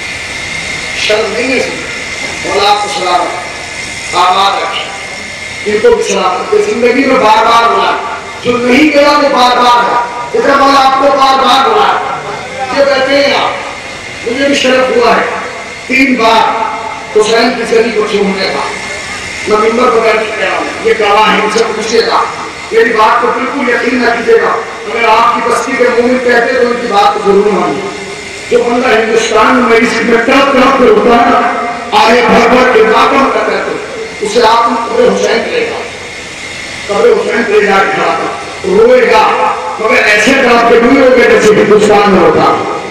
شرم نہیں ہے مولا آپ کو سلامت آباد رکھیں ان کو بھی سلامت زندگی میں بار بار بلا جو نہیں گیا وہ بار بار ہے جیسے مولا آپ کو بار بار بلا یہ کہتے ہیں آپ مجھے بھی شرف ہوا ہے تین بار حسین کی زری کو چھوڑنے کا میں ممبر کو بیٹھ کے کہہ رہا ہوں یہ گواہ ہے ان سے پوچھئے گا میری بات کو بالکل یقین نہ کیجیے گا اگر آپ کی بستی کے مومن کہتے تو ان کی بات کو ضرور مانیے جو بندہ ہندوستان میں میری سیٹ میں طرف طرف پہ ہوتا ہے نا آئے بھر بھر کے ماتم کا کہتے اسے آپ قبر حسین کرے گا قبر حسین کرے جا کے کھڑا تھا روئے گا مگر ایسے طرف کے نہیں ہوگے جیسے ہندوستان میں ہوتا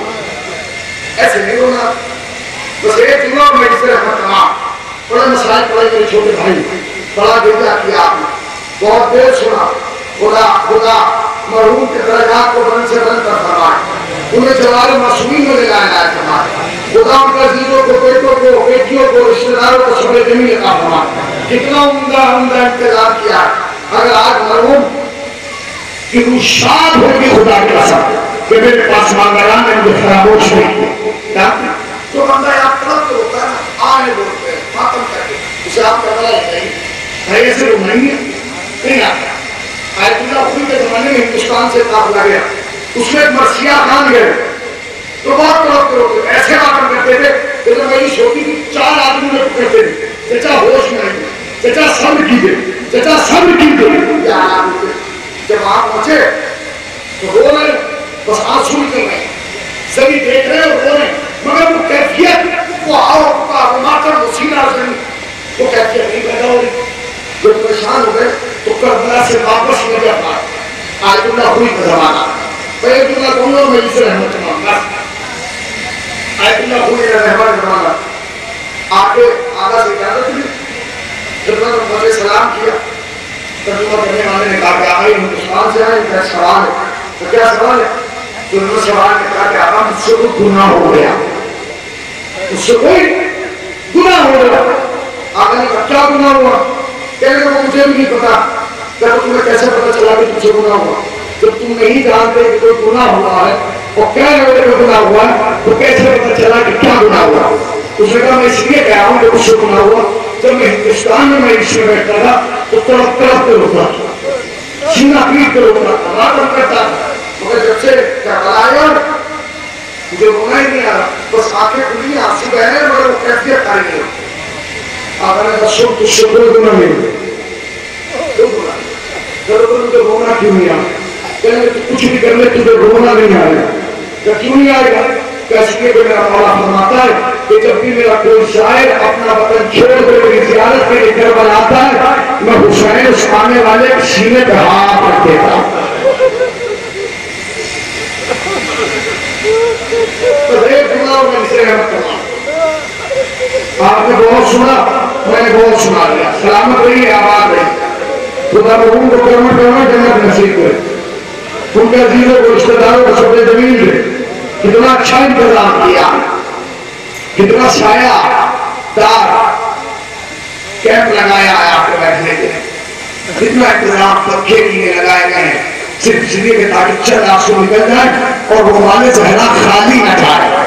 ایسے نہیں ہونا بس ایک جملہ میں اس طرح تمام بڑے مسائل پڑے میرے چھوٹے بھائی بڑا بیٹا کیا آپ نے بہت دیر سنا خدا خدا مرحوم کے درجات کو بلند سے بلند کر فرمائے انہیں جوار معصومین میں لگایا جائے فرمائے خدا ان کا عزیزوں کو بیٹوں کو بیٹیوں کو رشتہ داروں کو سبے زمین عطا فرمائے کتنا عمدہ عمدہ انتظار کیا ہے اگر آج مرحوم کی روح شاد ہوگی خدا کے قسم کہ میرے پاس مانگران نے مجھے فراموش نہیں کیا تو بندہ آپ طرف تو ہوتا ہے نا آنے بولتے ہیں ماتم کر کے اسے آپ کا بلا ہے نہیں ایسے لوگ نہیں ہے نہیں آتا آیت اللہ خوی کے زمانے میں ہندوستان سے قابلہ گیا اس میں ایک مرثیہ خان گئے تو بہت طرف کے ہوتے ایسے ماتم کرتے تھے جیسے میری چھوٹی تھی چار آدمی میں پکڑتے تھے چچا ہوش میں آئیں چچا صبر کیجئے چچا صبر کیجئے جب آپ پہنچے تو رو رہے بس آنسو نکل رہے سبھی دیکھ رہے اور رو رہے مگر وہ کیفیت وہ آؤ کا وہ ماتم وہ سینہ زمین وہ کیفیت نہیں پیدا ہو رہی جب پریشان ہو گئے تو کربلا سے واپس نہ جا پائے آیت اللہ ہوئی کا زمانہ ایک جملہ کہوں گا میں اسے رحمت تمام بس آیت اللہ ہوئی کا رحمت زمانہ آگے آگا سے اجازت دی جب میں نے سلام کیا ترجمہ کرنے والے نے کہا کہ آئی ہندوستان سے آئے کیا سوال ہے تو کیا سوال ہے تو انہوں نے سوال نے کہا کہ آقا مجھ سے کوئی گناہ ہو گیا مجھ سے کوئی گناہ ہو گیا آقا نے کہا کیا گناہ ہوا کہنے کہ وہ مجھے بھی نہیں پتا کہ تمہیں کیسے پتا چلا کہ تم سے گناہ ہوا جب تم نہیں جانتے کہ کوئی گناہ ہوا ہے اور کہنے والے کا گناہ ہوا ہے تو کیسے پتا چلا کہ کیا گناہ ہوا اس نے کہا میں اس لیے کہا ہوں کہ مجھ سے گناہ ہوا جب میں ہندوستان میں میں اس میں بیٹھتا تھا تو طرف طرف پہ ہوتا تھا سینہ پیٹ پہ ہوتا تھا ماتم کرتا تھا مگر جب سے کربلا مجھے رونا ہی نہیں آ رہا بس آنکھیں کھلی آنسو بہ رہے مگر وہ کیفیت آئی نہیں آقا نے کہا شکر تو شکر گناہ نہیں کیوں گناہ ضرور مجھے رونا کیوں نہیں آیا کہنے تو کچھ بھی کر لے تجھے رونا نہیں آئے گا کہ کیوں نہیں آئے گا کہ اس لیے کہ میرا مولا فرماتا ہے کہ جب بھی میرا کوئی شاعر اپنا وطن چھوڑ کر میری زیارت کے لیے کربلا آتا ہے میں حسین اس آنے والے کے سینے پہ ہاتھ رکھ دیتا ہوں تو ایک جملہ میں اسے رحمت کرنا آپ نے بہت سنا میں نے بہت سنا لیا سلامت رہی آباد رہی خدا مرحوم کو کرمٹ کرنا جنت نصیب کرے ان کے عزیزوں کو رشتہ داروں کو سب زمین دے کتنا اچھا انتظام کیا کتنا سایہ دار کیمپ لگایا ہے آپ کے بیٹھنے کے کتنا انتظام پکے لیے لگائے گئے ہیں صرف اس لیے کہ تاکہ چند آنسو نکل جائے اور وہ والے ذہنہ خالی نہ جائے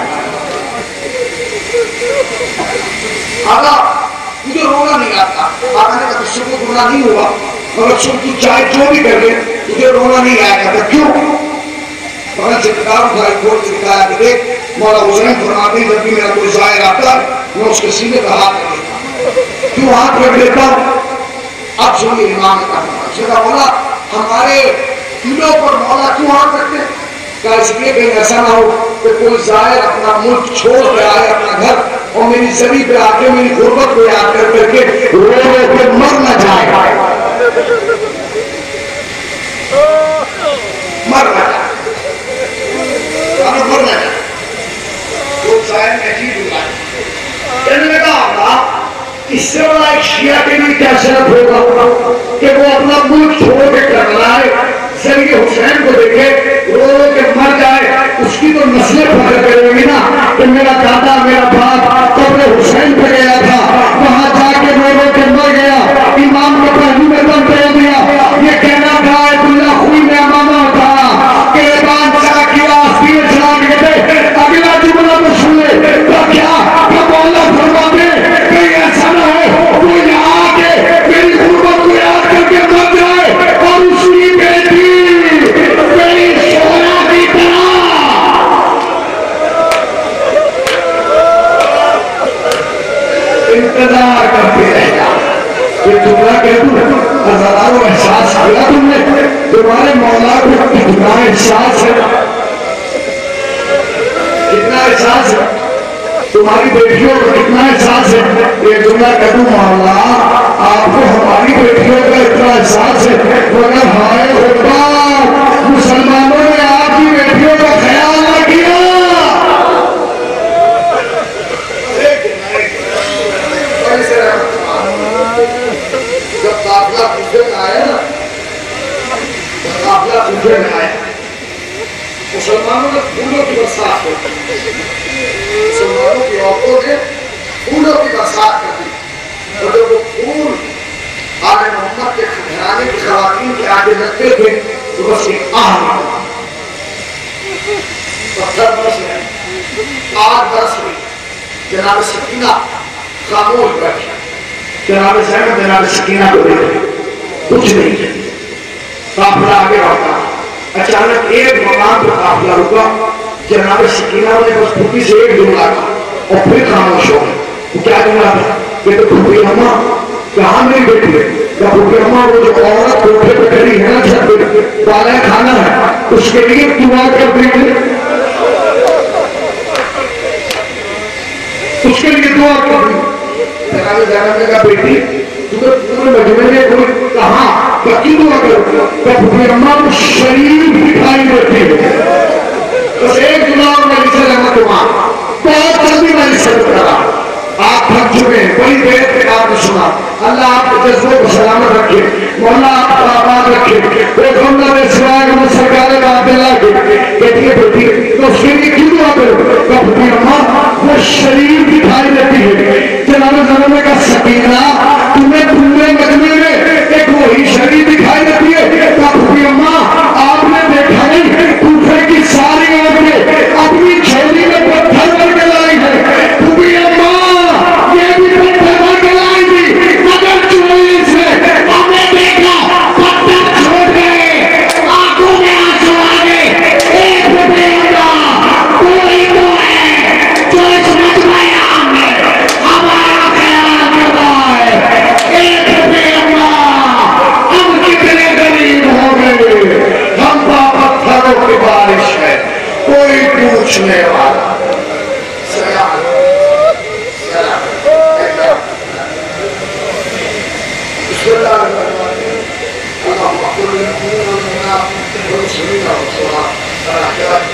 آقا مجھے رونا نہیں آتا آقا نے کہا تجھ کو گناہ نہیں ہوا مگر سن تو چاہے جو بھی کر لے تجھے رونا نہیں آیا کرتا کیوں مگر چکار اٹھائے کھول چکایا کہ دیکھ مولا حسین فرماتے ہیں جب بھی میرا کوئی ظاہر آتا ہے میں اس کے سینے پر ہاتھ رکھ دیتا کیوں ہاتھ رکھ دیتا اب سنیے امام نے کہا اس نے کہا مولا ہمارے دلوں پر مولا کیوں ہاتھ رکھتے ہیں کہا اس لیے کہیں ایسا نہ ہو کہ کوئی ظاہر اپنا ملک چھوڑ کے آئے اپنا گھر اور میری زمین پہ آ کے میری غربت کو یاد کر کر کے رو رو کے مر نہ جائے مر نہ جائے مر نہ جائے وہ ظاہر میں عجیب ہوا ہے کہنے لگا آقا اس سے بڑا ایک شیعہ کے لیے کیا شرط ہوگا کہ وہ اپنا ملک چھوڑ کے کرنا ہے سید حسین کو دیکھے رو رو کے مر جائے اس کی تو نسلیں فخر کریں گی نا کہ میرا دادا میرا باپ قبر حسین پہ گیا تھا وہاں جا کے جملہ کہہ دوں ہزاروں احساس کیا تم نے تمہارے مولا کو کتنا احساس ہے کتنا احساس ہے تمہاری بیٹیوں کو کتنا احساس ہے یہ جملہ کہہ دوں مولا آپ کو ہماری بیٹیوں کا اتنا احساس ہے مگر ہائے خدا مسلمانوں نے آپ کی بیٹیوں کا خیال نہ کیا جب قافلہ کوفے میں آیا نا قافلہ کوفے میں آیا مسلمانوں نے پھولوں کی برسات کر دی مسلمانوں کی عورتوں نے پھولوں کی برسات کر دی اور جب وہ پھول آل محمد کے گھرانے کی خواتین کے آگے رکھتے تھے تو بس ایک آہ پتھر برس رہے آگ برس رہی جناب سکینہ خاموش بیٹھا جناب زینب جناب سکینہ کو دیکھے کچھ نہیں قافلہ آگے بڑھتا اچانک ایک مقام پر قافلہ رکا جناب سکینہ نے بس پھوٹی سے ایک جملہ کہا اور پھر خاموش ہو گئے وہ کیا جملہ تھا کہ تو پھوٹی اماں کہاں نہیں بیٹھی ہے یا پھوٹی اماں وہ جو عورت کوٹھے پہ کھڑی ہے نا چھت پہ بالا کھانا ہے اس کے لیے دعا کر دیجیے اس کے لیے دعا کر دیجیے جناب زینب نے کہا بیٹی تمہیں پورے مجمع میں کوئی کہاں کہ کی دعا کرو کہ پھوٹی اماں کو شریف دکھائی دیتی ہے بس ایک دعا میں اسے رحمت ماں بہت جلدی میں اسے کرا آپ تھک چکے ہیں بڑی دیر تک آپ نے سنا اللہ آپ کے جذبوں کو سلامت رکھے مولا آپ کو آباد رکھے ایک ہمدہ میں سوائے کہ مجھ سرکار عبداللہ کے کہتی ہے بیٹی تو اس کے لیے کیوں دعا کرو کہ پھوٹی اماں وہ شریف دکھائی دیتی ہے جناب زینب کا سکینہ تمہیں پورے مجمع میں ایک وہی شریف دکھائی دیتی ہے کہ پھوٹی اماں آپ نے دیکھا نہیں کوفے کی ساری عورتیں اپنی چھولی میں پتھر بھر کے لائی ہے پھوٹی اماں یہ بھی پتھر بھر کے لائی تھی مگر چولی سے ہم نے دیکھا پتھر چھوڑ گئے آنکھوں میں آنسو آ گئے ایک پھوٹی اماں کوئی تو ہے جو اس مجمع میں ہمارا خیال کر رہا ہے ایک پھوٹی اماں ہم کتنے غریب ہو گئے ہم پتھروں کی بارش ہے کوئی پوچھنے والا سلام سلام بسم اللہ الرحمن الرحیم اللہم اغفر للمؤمنین والمؤمنات والمسلمین والمسلمات والآخرات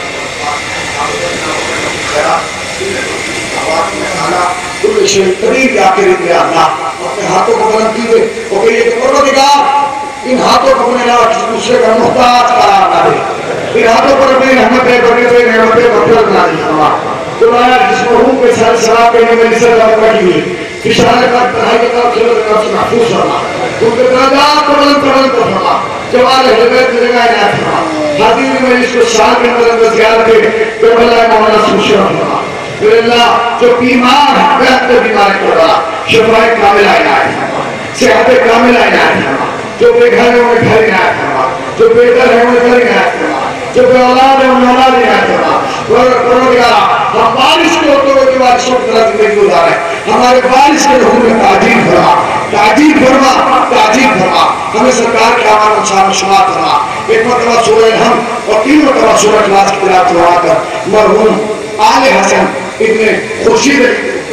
کل شیء قریب یا قریب یا اللہ اپنے ہاتھوں کو بلند کیجئے اور کہیے کہ پروردگار ان ہاتھوں کو اپنے علاوہ کسی دوسرے کا محتاج قرار نہ دے ان ہاتھوں پر اپنی رحمتیں برکتیں نعمتیں مغفرت نازل فرما خدایا جس مرحوم کے سر شراب پینے میں نثر رکھا کی اشارے کا پڑھائی کا خدمت کا محفوظ فرما ان کے درجات کو بلند بلند فرما جوال ہدایت کی جگہ عنایت فرما حدی میں اس کو شان کے اندر زیارت کے اللہ مولانا سوشا فرما پھر اللہ جو بیمار ہے بہتر بیمار کرا شفاء کامل عنایت فرما صحت کامل عنایت فرما جو بے گھر ہے انہیں گھر عنایت فرما جو بے در ہے انہیں گھر عنایت فرما جو بے اولاد ہے انہیں اولاد عنایت فرما پروردگارا ہم بارش کے ہوتے ہوئے بعد شب طرح زندگی گزارے ہمارے بارش کے لوگوں میں تعجیل فرما تعجیل فرما تعجیل فرما ہمیں سرکار کے آمان و شام شمار فرما ایک مرتبہ سورہ الحمد اور تین مرتبہ سورہ اخلاص کی تلاوت فرما کر مرحوم آل حسن ابن خورشید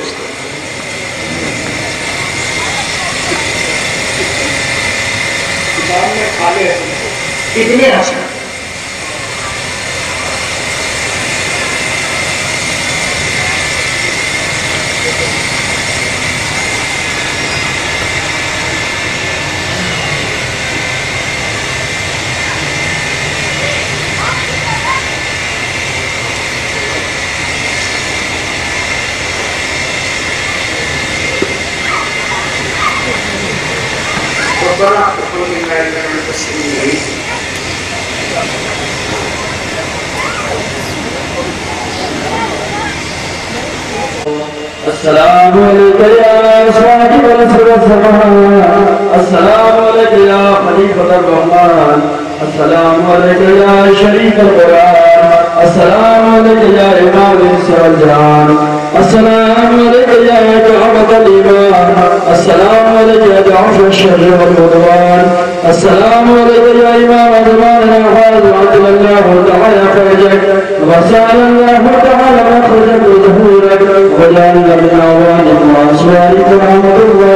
ابن حسن السلام علیکم یا صاحب الرسول السلام السلام علیکم یا خلیفۃ الرحمن السلام علیکم یا شریف القرآن السلام علیکم یا امام السلام السلام علیکم يا كعبة الإيمان السلام عليك يا ضعف الشر والعدوان السلام عليك يا إمام زماننا هذا عدل الله تعالى فرجك وسأل الله تعالى مخرجك وظهورك وجعلنا من أعوانك وأسوارك ورحمة الله